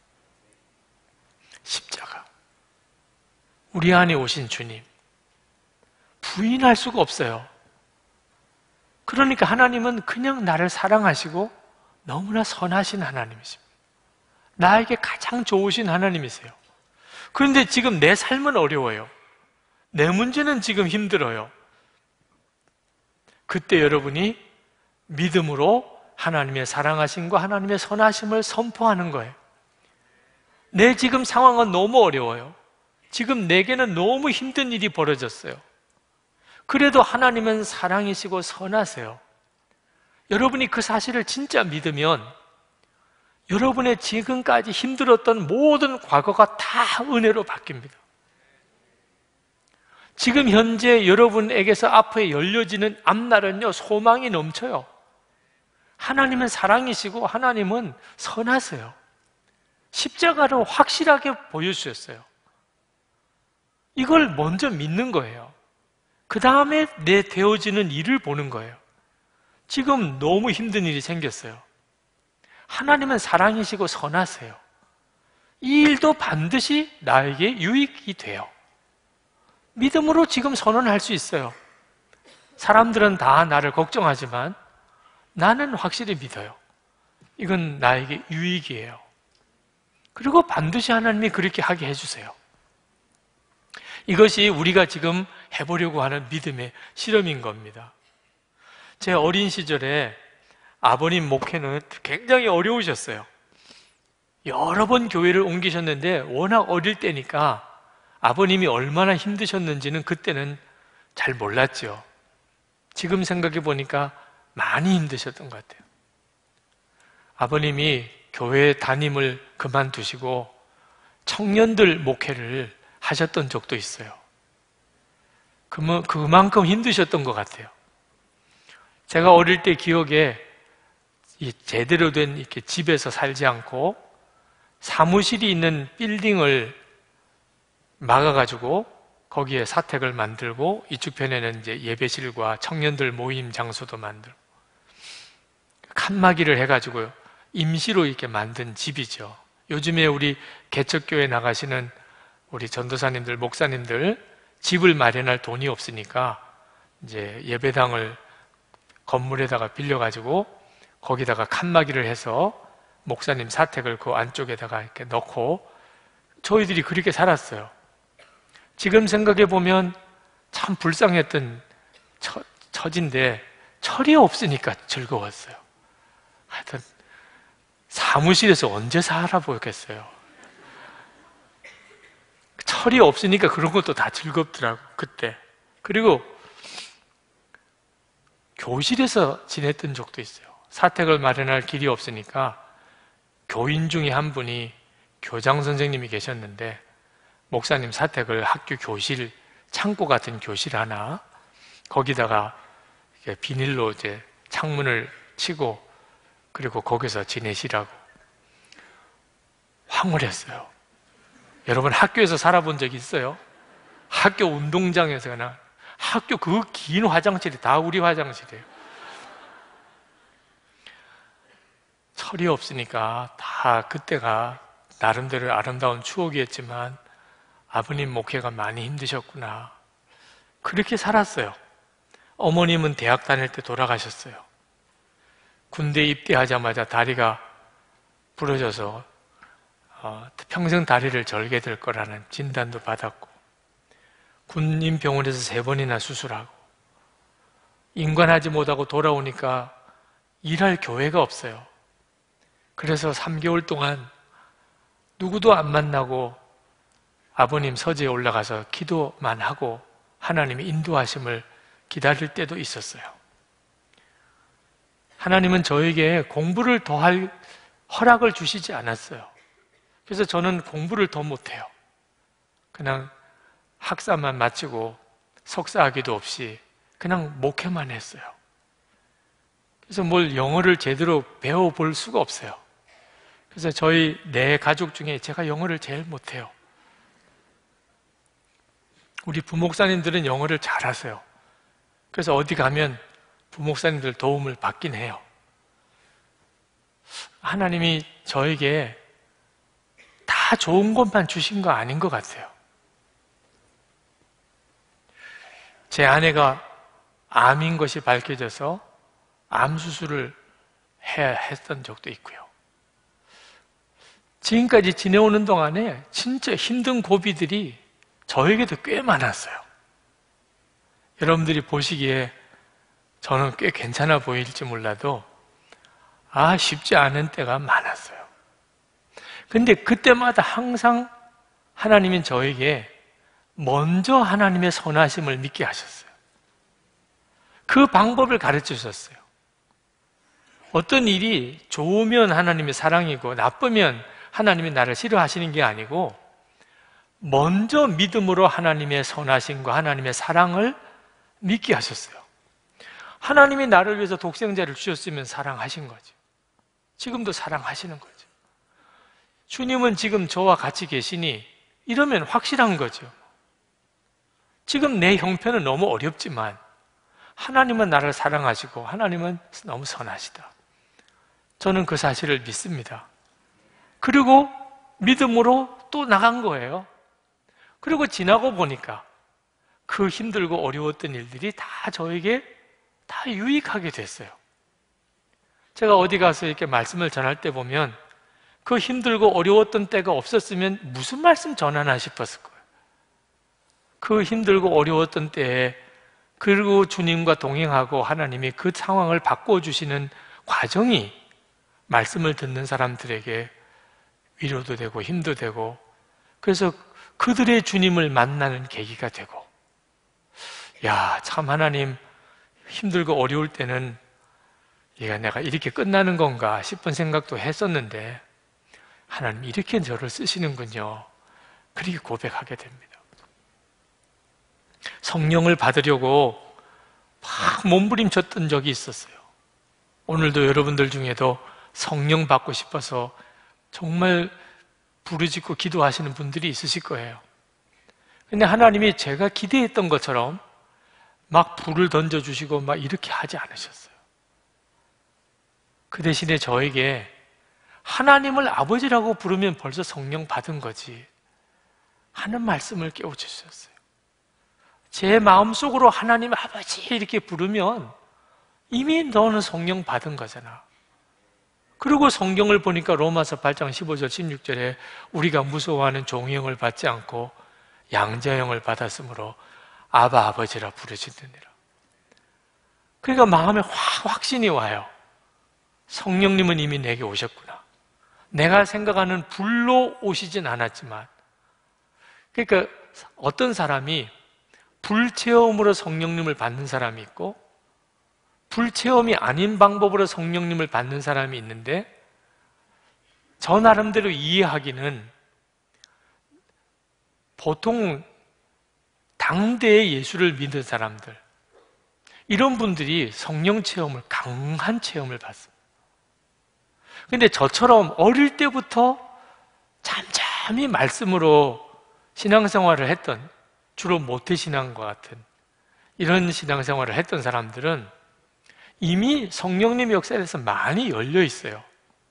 십자가. 우리 안에 오신 주님. 부인할 수가 없어요. 그러니까 하나님은 그냥 나를 사랑하시고 너무나 선하신 하나님이십니다. 나에게 가장 좋으신 하나님이세요. 그런데 지금 내 삶은 어려워요. 내 문제는 지금 힘들어요. 그때 여러분이 믿음으로 하나님의 사랑하심과 하나님의 선하심을 선포하는 거예요. 내 지금 상황은 너무 어려워요. 지금 내게는 너무 힘든 일이 벌어졌어요. 그래도 하나님은 사랑이시고 선하세요. 여러분이 그 사실을 진짜 믿으면 여러분의 지금까지 힘들었던 모든 과거가 다 은혜로 바뀝니다. 지금 현재 여러분에게서 앞에 열려지는 앞날은요, 소망이 넘쳐요. 하나님은 사랑이시고 하나님은 선하세요. 십자가로 확실하게 보여주셨어요. 이걸 먼저 믿는 거예요. 그 다음에 내 되어지는 일을 보는 거예요. 지금 너무 힘든 일이 생겼어요. 하나님은 사랑이시고 선하세요. 이 일도 반드시 나에게 유익이 돼요. 믿음으로 지금 선언할 수 있어요. 사람들은 다 나를 걱정하지만 나는 확실히 믿어요. 이건 나에게 유익이에요. 그리고 반드시 하나님이 그렇게 하게 해주세요. 이것이 우리가 지금 해보려고 하는 믿음의 실험인 겁니다. 제 어린 시절에 아버님 목회는 굉장히 어려우셨어요. 여러 번 교회를 옮기셨는데 워낙 어릴 때니까 아버님이 얼마나 힘드셨는지는 그때는 잘 몰랐죠. 지금 생각해 보니까 많이 힘드셨던 것 같아요. 아버님이 교회 담임을 그만두시고 청년들 목회를 하셨던 적도 있어요. 그만큼 힘드셨던 것 같아요. 제가 어릴 때 기억에 제대로 된 이렇게 집에서 살지 않고 사무실이 있는 빌딩을 막아가지고 거기에 사택을 만들고 이쪽편에는 이제 예배실과 청년들 모임 장소도 만들고 칸막이를 해가지고 임시로 이렇게 만든 집이죠. 요즘에 우리 개척교회 나가시는 우리 전도사님들, 목사님들 집을 마련할 돈이 없으니까 이제 예배당을 건물에다가 빌려가지고 거기다가 칸막이를 해서 목사님 사택을 그 안쪽에다가 이렇게 넣고 저희들이 그렇게 살았어요. 지금 생각해 보면 참 불쌍했던 처, 처지인데 철이 없으니까 즐거웠어요. 하여튼 사무실에서 언제 살아보겠어요. 철이 없으니까 그런 것도 다 즐겁더라고 그때. 그리고 교실에서 지냈던 적도 있어요. 사택을 마련할 길이 없으니까 교인 중에 한 분이 교장 선생님이 계셨는데 목사님 사택을 학교 교실, 창고 같은 교실 하나 거기다가 비닐로 이제 창문을 치고 그리고 거기서 지내시라고 황홀했어요. 여러분 학교에서 살아본 적 있어요? 학교 운동장에서나 학교 그 긴 화장실이 다 우리 화장실이에요. 철이 없으니까 다 그때가 나름대로 아름다운 추억이었지만 아버님 목회가 많이 힘드셨구나. 그렇게 살았어요. 어머님은 대학 다닐 때 돌아가셨어요. 군대 입대하자마자 다리가 부러져서 어, 평생 다리를 절게 될 거라는 진단도 받았고 군인병원에서 세 번이나 수술하고 인관하지 못하고 돌아오니까 일할 교회가 없어요. 그래서 삼 개월 동안 누구도 안 만나고 아버님 서재에 올라가서 기도만 하고 하나님의 인도하심을 기다릴 때도 있었어요. 하나님은 저에게 공부를 더 할 허락을 주시지 않았어요. 그래서 저는 공부를 더 못해요. 그냥 학사만 마치고 석사학위도 없이 그냥 목회만 했어요. 그래서 뭘 영어를 제대로 배워볼 수가 없어요. 그래서 저희 네 가족 중에 제가 영어를 제일 못해요. 우리 부목사님들은 영어를 잘하세요. 그래서 어디 가면 부목사님들 도움을 받긴 해요. 하나님이 저에게 다 좋은 것만 주신 거 아닌 것 같아요. 제 아내가 암인 것이 밝혀져서 암 수술을 해야 했던 적도 있고요. 지금까지 지내오는 동안에 진짜 힘든 고비들이 저에게도 꽤 많았어요. 여러분들이 보시기에 저는 꽤 괜찮아 보일지 몰라도 아 쉽지 않은 때가 많았어요. 근데 그때마다 항상 하나님은 저에게 먼저 하나님의 선하심을 믿게 하셨어요. 그 방법을 가르쳐 주셨어요. 어떤 일이 좋으면 하나님의 사랑이고 나쁘면 하나님이 나를 싫어하시는 게 아니고 먼저 믿음으로 하나님의 선하심과 하나님의 사랑을 믿게 하셨어요. 하나님이 나를 위해서 독생자를 주셨으면 사랑하신 거죠. 지금도 사랑하시는 거죠. 주님은 지금 저와 같이 계시니 이러면 확실한 거죠. 지금 내 형편은 너무 어렵지만 하나님은 나를 사랑하시고 하나님은 너무 선하시다. 저는 그 사실을 믿습니다. 그리고 믿음으로 또 나간 거예요. 그리고 지나고 보니까 그 힘들고 어려웠던 일들이 다 저에게 다 유익하게 됐어요. 제가 어디 가서 이렇게 말씀을 전할 때 보면 그 힘들고 어려웠던 때가 없었으면 무슨 말씀 전하나 싶었을 거예요. 그 힘들고 어려웠던 때에 그리고 주님과 동행하고 하나님이 그 상황을 바꿔주시는 과정이 말씀을 듣는 사람들에게 위로도 되고 힘도 되고, 그래서 그들의 주님을 만나는 계기가 되고, 야, 참 하나님 힘들고 어려울 때는 얘가 내가 이렇게 끝나는 건가 싶은 생각도 했었는데 하나님 이렇게 저를 쓰시는군요. 그렇게 고백하게 됩니다. 성령을 받으려고 막 몸부림쳤던 적이 있었어요. 오늘도 여러분들 중에도 성령 받고 싶어서 정말 부르짖고 기도하시는 분들이 있으실 거예요. 근데 하나님이 제가 기대했던 것처럼 막 불을 던져주시고 막 이렇게 하지 않으셨어요. 그 대신에 저에게 하나님을 아버지라고 부르면 벌써 성령 받은 거지 하는 말씀을 깨워주셨어요. 제 마음속으로 하나님 아버지 이렇게 부르면 이미 너는 성령 받은 거잖아. 그리고 성경을 보니까 로마서 팔 장 십오 절 십육 절에 우리가 무서워하는 종형을 받지 않고 양자형을 받았으므로 아바 아버지라 부르짖느니라. 그러니까 마음에 확 확신이 와요. 성령님은 이미 내게 오셨구나. 내가 생각하는 불로 오시진 않았지만, 그러니까 어떤 사람이 불체험으로 성령님을 받는 사람이 있고 불체험이 아닌 방법으로 성령님을 받는 사람이 있는데, 저 나름대로 이해하기는 보통 당대의 예수를 믿는 사람들, 이런 분들이 성령 체험을, 강한 체험을 받습니다. 근데 저처럼 어릴 때부터 잠잠히 말씀으로 신앙생활을 했던, 주로 모태신앙과 같은 이런 신앙생활을 했던 사람들은 이미 성령님의 역사에서 많이 열려 있어요.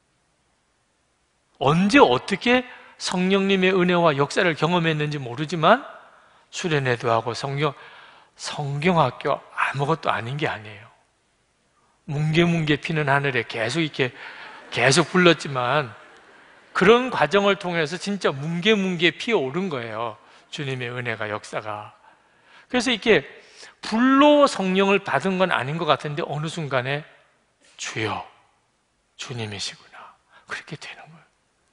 언제 어떻게 성령님의 은혜와 역사를 경험했는지 모르지만 수련회도 하고 성경, 성경학교 아무것도 아닌 게 아니에요. 뭉게뭉게 피는 하늘에 계속 이렇게 계속 불렀지만 그런 과정을 통해서 진짜 뭉게뭉게 피어오른 거예요. 주님의 은혜가, 역사가. 그래서 이렇게 불로 성령을 받은 건 아닌 것 같은데 어느 순간에 주여, 주님이시구나, 그렇게 되는 거예요.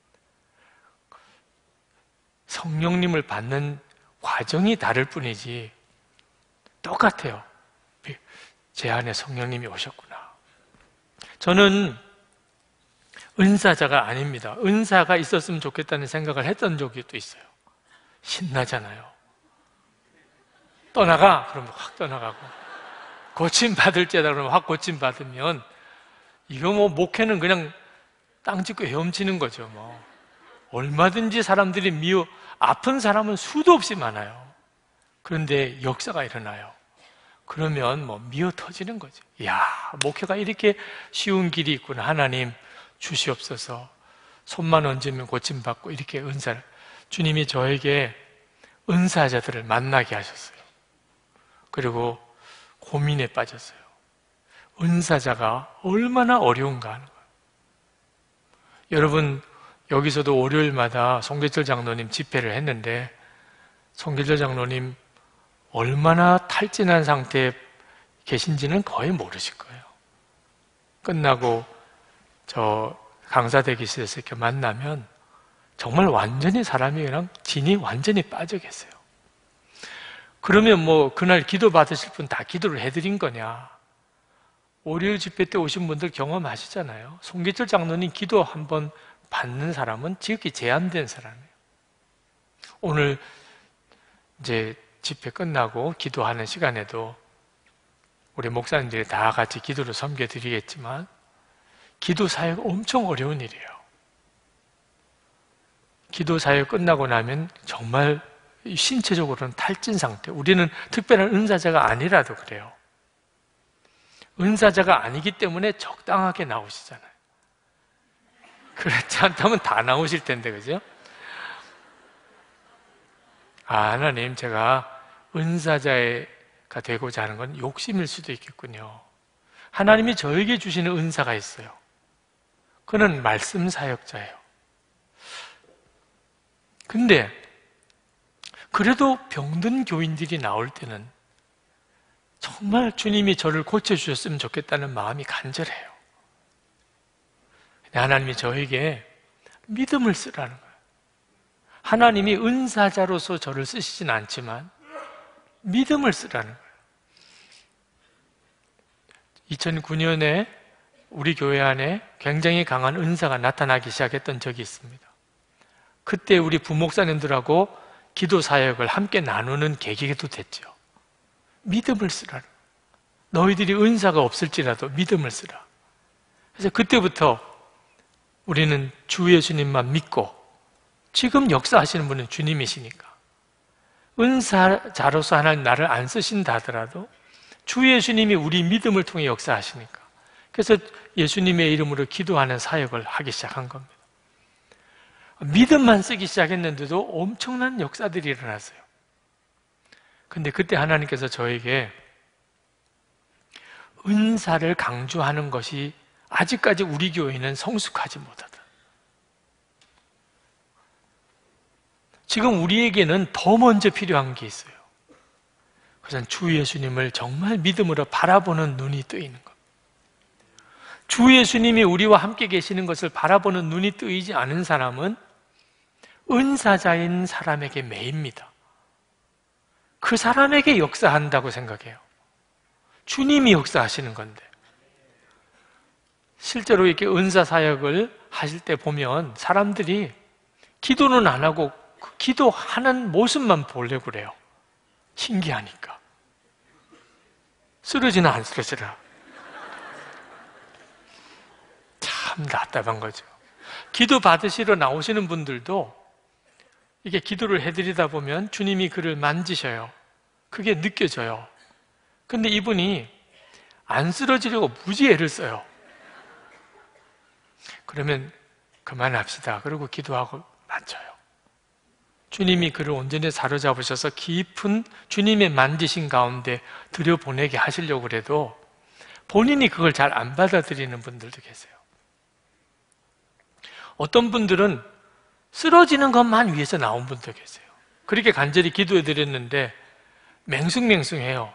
성령님을 받는 과정이 다를 뿐이지 똑같아요. 제 안에 성령님이 오셨구나. 저는 은사자가 아닙니다. 은사가 있었으면 좋겠다는 생각을 했던 적이 또 있어요. 신나잖아요. 떠나가? 그러면 확 떠나가고, 고침받을 때다 그러면 확 고침받으면, 이거 뭐 목회는 그냥 땅 짚고 헤엄치는 거죠. 뭐 얼마든지 사람들이 미워, 아픈 사람은 수도 없이 많아요. 그런데 역사가 일어나요. 그러면 뭐 미어 터지는 거죠. 이야, 목회가 이렇게 쉬운 길이 있구나. 하나님 주시옵소서. 손만 얹으면 고침받고, 이렇게 은사를, 주님이 저에게 은사자들을 만나게 하셨어요. 그리고 고민에 빠졌어요. 은사자가 얼마나 어려운가 하는 거예요. 여러분, 여기서도 월요일마다 송계철 장로님 집회를 했는데, 송계철 장로님 얼마나 탈진한 상태에 계신지는 거의 모르실 거예요. 끝나고 저 강사 대기실에서 이렇게 만나면 정말 완전히 사람이 그냥 진이 완전히 빠져 계세요. 그러면 뭐 그날 기도 받으실 분 다 기도를 해드린 거냐? 월요일 집회 때 오신 분들 경험하시잖아요. 송계철 장로님 기도 한번 받는 사람은 지극히 제한된 사람이에요. 오늘 이제 집회 끝나고 기도하는 시간에도 우리 목사님들이 다 같이 기도를 섬겨드리겠지만, 기도 사역 엄청 어려운 일이에요. 기도 사역 끝나고 나면 정말 신체적으로는 탈진 상태, 우리는 특별한 은사자가 아니라도 그래요. 은사자가 아니기 때문에 적당하게 나오시잖아요. 그렇지 않다면 다 나오실 텐데, 그죠? 아, 하나님, 제가 은사자가 되고자 하는 건 욕심일 수도 있겠군요. 하나님이 저에게 주시는 은사가 있어요. 그는 말씀 사역자예요. 근데 그래도 병든 교인들이 나올 때는 정말 주님이 저를 고쳐주셨으면 좋겠다는 마음이 간절해요. 하나님이 저에게 믿음을 쓰라는 거예요. 하나님이 은사자로서 저를 쓰시진 않지만 믿음을 쓰라는 거예요. 이천구 년에 우리 교회 안에 굉장히 강한 은사가 나타나기 시작했던 적이 있습니다. 그때 우리 부목사님들하고 기도 사역을 함께 나누는 계기도 됐죠. 믿음을 쓰라는 거예요. 너희들이 은사가 없을지라도 믿음을 쓰라. 그래서 그때부터 우리는 주 예수님만 믿고, 지금 역사하시는 분은 주님이시니까 은사자로서 하나님 나를 안 쓰신다 하더라도 주 예수님이 우리 믿음을 통해 역사하시니까, 그래서 예수님의 이름으로 기도하는 사역을 하기 시작한 겁니다. 믿음만 쓰기 시작했는데도 엄청난 역사들이 일어났어요. 근데 그때 하나님께서 저에게 은사를 강조하는 것이 아직까지 우리 교회는 성숙하지 못하다. 지금 우리에게는 더 먼저 필요한 게 있어요. 그것은 주 예수님을 정말 믿음으로 바라보는 눈이 뜨이는 것. 주 예수님이 우리와 함께 계시는 것을 바라보는 눈이 뜨이지 않은 사람은 은사자인 사람에게 매입니다. 그 사람에게 역사한다고 생각해요. 주님이 역사하시는 건데. 실제로 이렇게 은사 사역을 하실 때 보면 사람들이 기도는 안 하고 그 기도하는 모습만 보려고 그래요. 신기하니까. 쓰러지나 안 쓰러지나. 참 답답한 거죠. 기도 받으시러 나오시는 분들도 이게 기도를 해드리다 보면 주님이 그를 만지셔요. 그게 느껴져요. 근데 이분이 안 쓰러지려고 무지 애를 써요. 그러면 그만합시다. 그러고 기도하고 만져요. 주님이 그를 온전히 사로잡으셔서 깊은 주님의 만지신 가운데 들여보내게 하시려고 그래도 본인이 그걸 잘 안 받아들이는 분들도 계세요. 어떤 분들은 쓰러지는 것만 위해서 나온 분도 계세요. 그렇게 간절히 기도해 드렸는데 맹숭맹숭해요.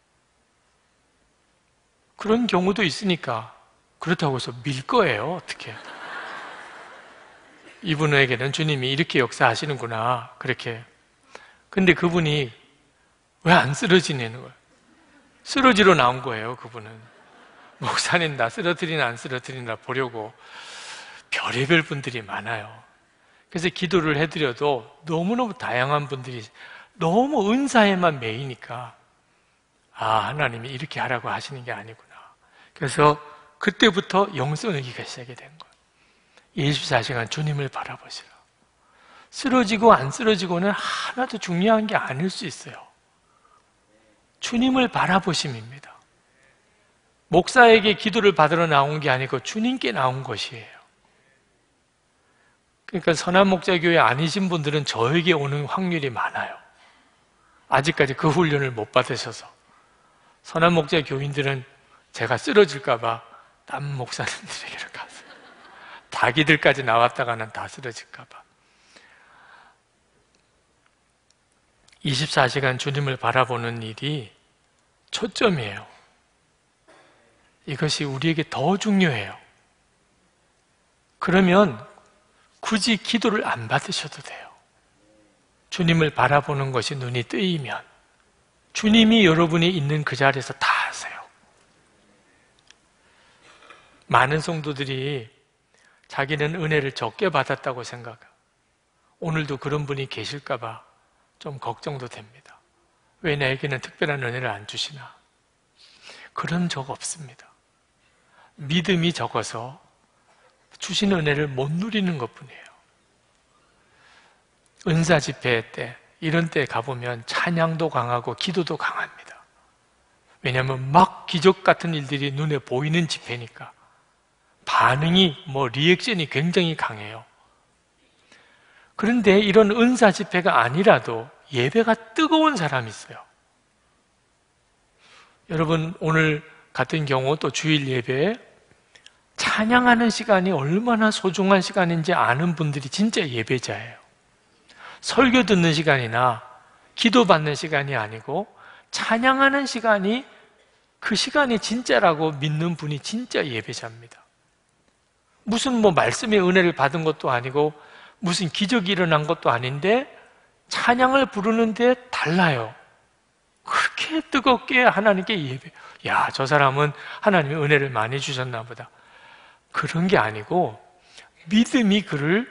그런 경우도 있으니까 그렇다고 해서 밀 거예요. 어떻게? 이분에게는 주님이 이렇게 역사하시는구나. 그렇게. 근데 그분이 왜 안 쓰러지냐는 거예요. 쓰러지러 나온 거예요. 그분은. 목사님 나 쓰러뜨리나 안 쓰러뜨리나 보려고 별의별 분들이 많아요. 그래서 기도를 해드려도 너무너무 다양한 분들이 너무 은사에만 매이니까 아, 하나님이 이렇게 하라고 하시는 게 아니구나. 그래서 그때부터 영성이기가 시작이 된 거예요. 이십사 시간 주님을 바라보시라. 쓰러지고 안 쓰러지고는 하나도 중요한 게 아닐 수 있어요. 주님을 바라보심입니다. 목사에게 기도를 받으러 나온 게 아니고 주님께 나온 것이에요. 그러니까 선한 목자교회 아니신 분들은 저에게 오는 확률이 많아요. 아직까지 그 훈련을 못 받으셔서. 선한 목자 교인들은 제가 쓰러질까봐 딴 목사님들에게로 가서 자기들까지 나왔다가는 다 쓰러질까봐. 이십사 시간 주님을 바라보는 일이 초점이에요. 이것이 우리에게 더 중요해요. 그러면 굳이 기도를 안 받으셔도 돼요. 주님을 바라보는 것이 눈이 뜨이면 주님이 여러분이 있는 그 자리에서 다 하세요. 많은 성도들이 자기는 은혜를 적게 받았다고 생각해요. 오늘도 그런 분이 계실까 봐 좀 걱정도 됩니다. 왜 나에게는 특별한 은혜를 안 주시나? 그런 적 없습니다. 믿음이 적어서 주신 은혜를 못 누리는 것뿐이에요. 은사 집회 때 이런 때 가보면 찬양도 강하고 기도도 강합니다. 왜냐하면 막 기적 같은 일들이 눈에 보이는 집회니까 반응이 뭐 리액션이 굉장히 강해요. 그런데 이런 은사 집회가 아니라도 예배가 뜨거운 사람이 있어요. 여러분, 오늘 같은 경우 또 주일 예배에 찬양하는 시간이 얼마나 소중한 시간인지 아는 분들이 진짜 예배자예요. 설교 듣는 시간이나 기도 받는 시간이 아니고 찬양하는 시간이 그 시간이 진짜라고 믿는 분이 진짜 예배자입니다. 무슨 뭐 말씀의 은혜를 받은 것도 아니고 무슨 기적이 일어난 것도 아닌데 찬양을 부르는데 달라요. 그렇게 뜨겁게 하나님께 예배. 야, 저 사람은 하나님의 은혜를 많이 주셨나 보다. 그런 게 아니고 믿음이 그를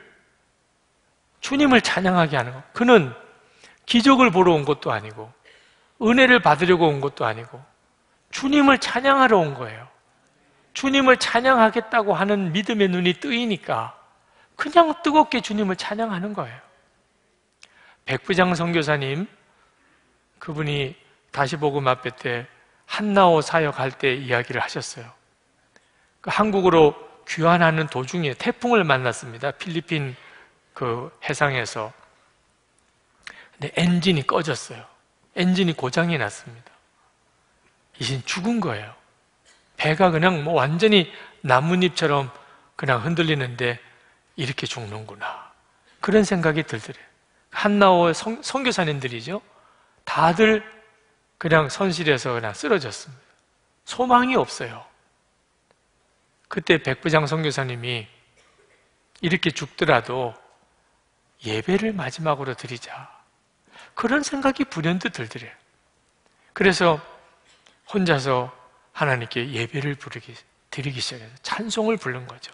주님을 찬양하게 하는 거. 그는 기적을 보러 온 것도 아니고 은혜를 받으려고 온 것도 아니고 주님을 찬양하러 온 거예요. 주님을 찬양하겠다고 하는 믿음의 눈이 뜨이니까 그냥 뜨겁게 주님을 찬양하는 거예요. 백부장 선교사님, 그분이 다시복음 앞에 때 한나오 사역할 때 이야기를 하셨어요. 그 한국으로 귀환하는 도중에 태풍을 만났습니다. 필리핀 그 해상에서. 근데 엔진이 꺼졌어요. 엔진이 고장이 났습니다. 이신 죽은 거예요. 배가 그냥 뭐 완전히 나뭇잎처럼 그냥 흔들리는데 이렇게 죽는구나. 그런 생각이 들더래요. 한나오 선, 선교사님들이죠. 다들 그냥 선실에서 그냥 쓰러졌습니다. 소망이 없어요. 그때 백부장 선교사님이 이렇게 죽더라도 예배를 마지막으로 드리자. 그런 생각이 불현듯 들더래요. 그래서 혼자서 하나님께 예배를 부르기, 드리기 시작해서 찬송을 부른 거죠.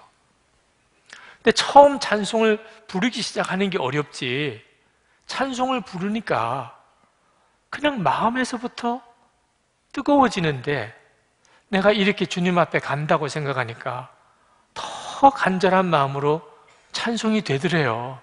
근데 처음 찬송을 부르기 시작하는 게 어렵지, 찬송을 부르니까 그냥 마음에서부터 뜨거워지는데 내가 이렇게 주님 앞에 간다고 생각하니까 더 간절한 마음으로 찬송이 되더래요.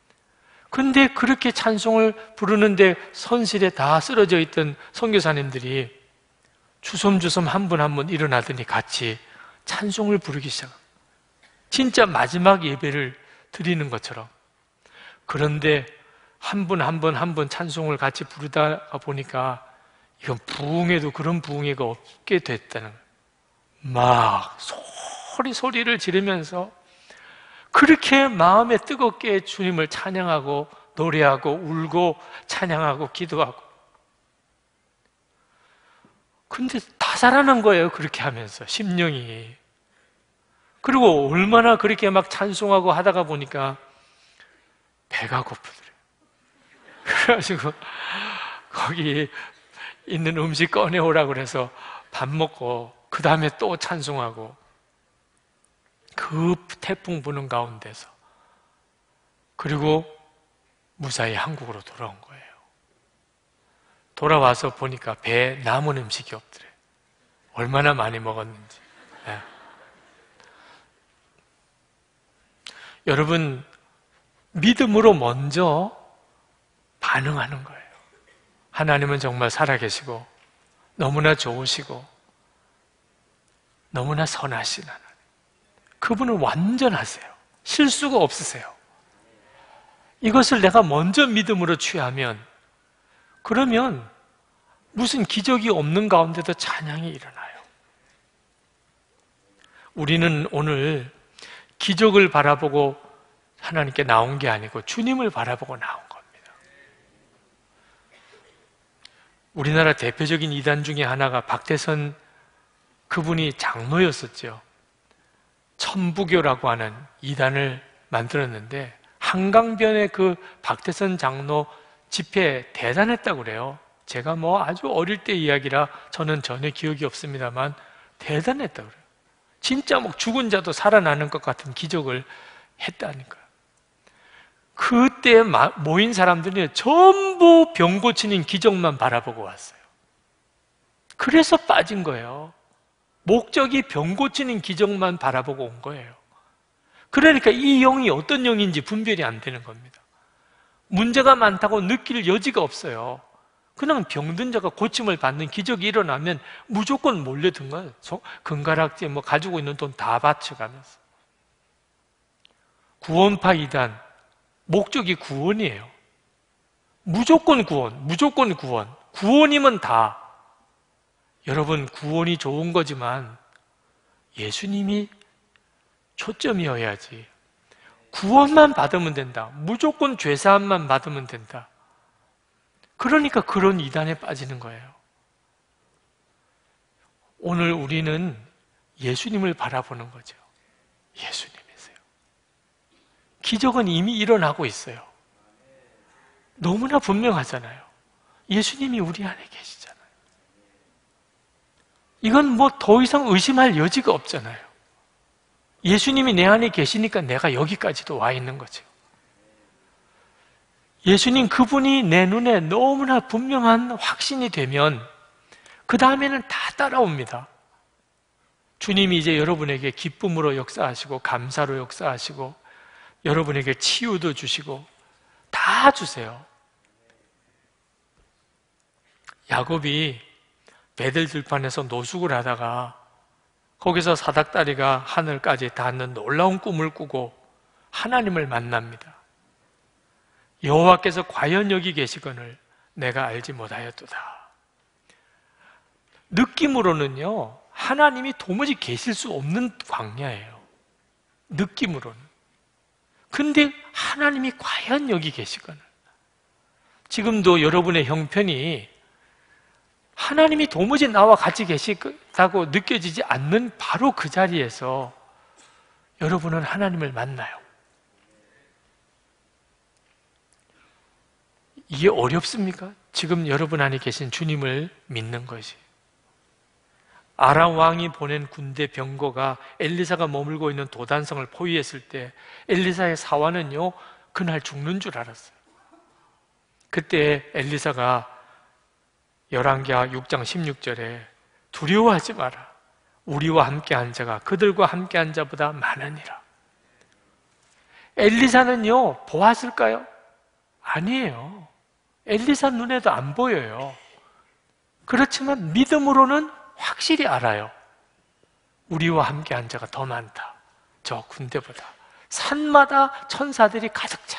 근데 그렇게 찬송을 부르는데 선실에 다 쓰러져 있던 선교사님들이 주섬주섬 한 분 한 분 일어나더니 같이 찬송을 부르기 시작합니다. 진짜 마지막 예배를 드리는 것처럼. 그런데 한 분 한 분 한 분 찬송을 같이 부르다가 보니까 이건 부흥에도 그런 부흥회가 없게 됐다는 거예요. 막 소리 소리를 지르면서 그렇게 마음에 뜨겁게 주님을 찬양하고 노래하고 울고 찬양하고 기도하고. 근데 다 살아난 거예요. 그렇게 하면서 심령이. 그리고 얼마나 그렇게 막 찬송하고 하다가 보니까 배가 고프더래요. 그래가지고 거기 있는 음식 꺼내오라고 그래서 밥 먹고 그 다음에 또 찬송하고 그 태풍 부는 가운데서. 그리고 무사히 한국으로 돌아온 거예요. 돌아와서 보니까 배에 남은 음식이 없더래요. 얼마나 많이 먹었는지. 네. 여러분, 믿음으로 먼저 반응하는 거예요. 하나님은 정말 살아계시고 너무나 좋으시고 너무나 선하신 하나님. 그분은 완전하세요. 실수가 없으세요. 이것을 내가 먼저 믿음으로 취하면, 그러면 무슨 기적이 없는 가운데도 찬양이 일어나요. 우리는 오늘 기적을 바라보고 하나님께 나온 게 아니고 주님을 바라보고 나온 겁니다. 우리나라 대표적인 이단 중에 하나가 박태선, 그분이 장로였었죠. 천부교라고 하는 이단을 만들었는데 한강변의 그 박태선 장로 집회 대단했다고 그래요. 제가 뭐 아주 어릴 때 이야기라 저는 전혀 기억이 없습니다만 대단했다고 그래요. 진짜 뭐 죽은 자도 살아나는 것 같은 기적을 했다니까요. 그때 모인 사람들이 전부 병 고치는 기적만 바라보고 왔어요. 그래서 빠진 거예요. 목적이 병 고치는 기적만 바라보고 온 거예요. 그러니까 이 영이 어떤 영인지 분별이 안 되는 겁니다. 문제가 많다고 느낄 여지가 없어요. 그냥 병든 자가 고침을 받는 기적이 일어나면 무조건 몰려든 거예요. 금가락지 뭐 가지고 있는 돈 다 바쳐가면서. 구원파 이단, 목적이 구원이에요. 무조건 구원, 무조건 구원. 구원이면 다. 여러분, 구원이 좋은 거지만 예수님이 초점이어야지. 구원만 받으면 된다. 무조건 죄사함만 받으면 된다. 그러니까 그런 이단에 빠지는 거예요. 오늘 우리는 예수님을 바라보는 거죠. 예수님이세요. 기적은 이미 일어나고 있어요. 너무나 분명하잖아요. 예수님이 우리 안에 계시잖아요. 이건 뭐 더 이상 의심할 여지가 없잖아요. 예수님이 내 안에 계시니까 내가 여기까지도 와 있는 거죠. 예수님 그분이 내 눈에 너무나 분명한 확신이 되면 그 다음에는 다 따라옵니다. 주님이 이제 여러분에게 기쁨으로 역사하시고 감사로 역사하시고 여러분에게 치유도 주시고 다 주세요. 야곱이 베델 들판에서 노숙을 하다가 거기서 사닥다리가 하늘까지 닿는 놀라운 꿈을 꾸고 하나님을 만납니다. 여호와께서 과연 여기 계시거늘 내가 알지 못하였도다. 느낌으로는요, 하나님이 도무지 계실 수 없는 광야예요. 느낌으로는. 근데 하나님이 과연 여기 계시거늘. 지금도 여러분의 형편이 하나님이 도무지 나와 같이 계시다고 느껴지지 않는 바로 그 자리에서 여러분은 하나님을 만나요. 이게 어렵습니까? 지금 여러분 안에 계신 주님을 믿는 것이. 아람 왕이 보낸 군대 병거가 엘리사가 머물고 있는 도단성을 포위했을 때 엘리사의 사환은요, 그날 죽는 줄 알았어요. 그때 엘리사가 열왕기하 육 장 십육 절에 두려워하지 마라. 우리와 함께한 자가 그들과 함께한 자보다 많으니라. 엘리사는요, 보았을까요? 아니에요. 엘리사 눈에도 안 보여요. 그렇지만 믿음으로는 확실히 알아요. 우리와 함께한 자가 더 많다. 저 군대보다. 산마다 천사들이 가득 찼다.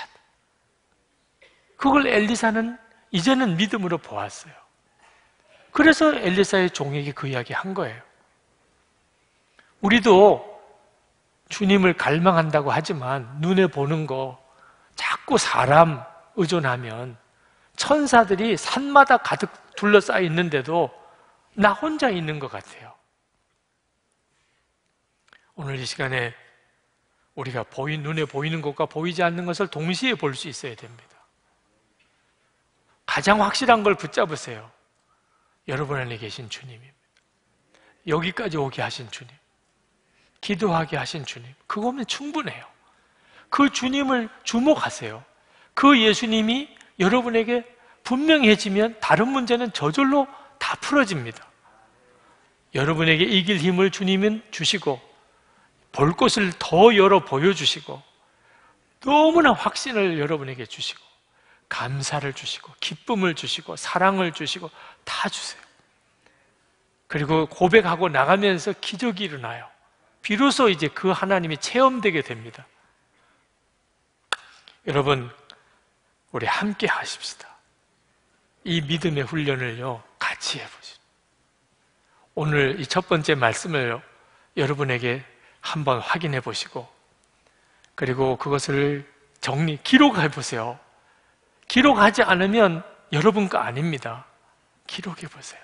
그걸 엘리사는 이제는 믿음으로 보았어요. 그래서 엘리사의 종에게 그 이야기 한 거예요. 우리도 주님을 갈망한다고 하지만 눈에 보는 거 자꾸 사람 의존하면 천사들이 산마다 가득 둘러싸여 있는데도 나 혼자 있는 것 같아요. 오늘 이 시간에 우리가 보인, 눈에 보이는 것과 보이지 않는 것을 동시에 볼 수 있어야 됩니다. 가장 확실한 걸 붙잡으세요. 여러분 안에 계신 주님입니다. 여기까지 오게 하신 주님, 기도하게 하신 주님, 그거면 충분해요. 그 주님을 주목하세요. 그 예수님이 여러분에게 분명해지면 다른 문제는 저절로 다 풀어집니다. 여러분에게 이길 힘을 주님은 주시고 볼 것을 더 열어 보여주시고 너무나 확신을 여러분에게 주시고 감사를 주시고 기쁨을 주시고 사랑을 주시고 다 주세요. 그리고 고백하고 나가면서 기적이 일어나요. 비로소 이제 그 하나님이 체험되게 됩니다. 여러분, 우리 함께 하십시다. 이 믿음의 훈련을요, 같이 해보시죠. 오늘 이 첫 번째 말씀을 여러분에게 한번 확인해 보시고, 그리고 그것을 정리, 기록해 보세요. 기록하지 않으면 여러분 거 아닙니다. 기록해 보세요.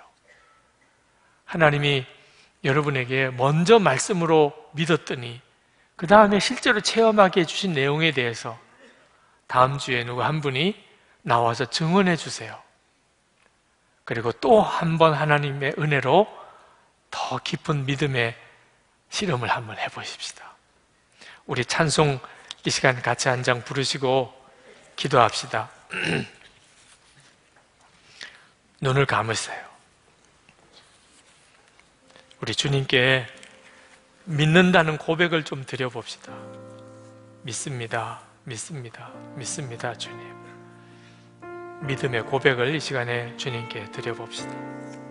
하나님이 여러분에게 먼저 말씀으로 믿었더니 그 다음에 실제로 체험하게 해주신 내용에 대해서 다음 주에 누구 한 분이 나와서 증언해 주세요. 그리고 또 한 번 하나님의 은혜로 더 깊은 믿음의 실험을 한번 해보십시다. 우리 찬송 이 시간 같이 한 장 부르시고 기도합시다. 눈을 감으세요. 우리 주님께 믿는다는 고백을 좀 드려봅시다. 믿습니다. 믿습니다. 믿습니다. 주님. 믿음의 고백을 이 시간에 주님께 드려봅시다.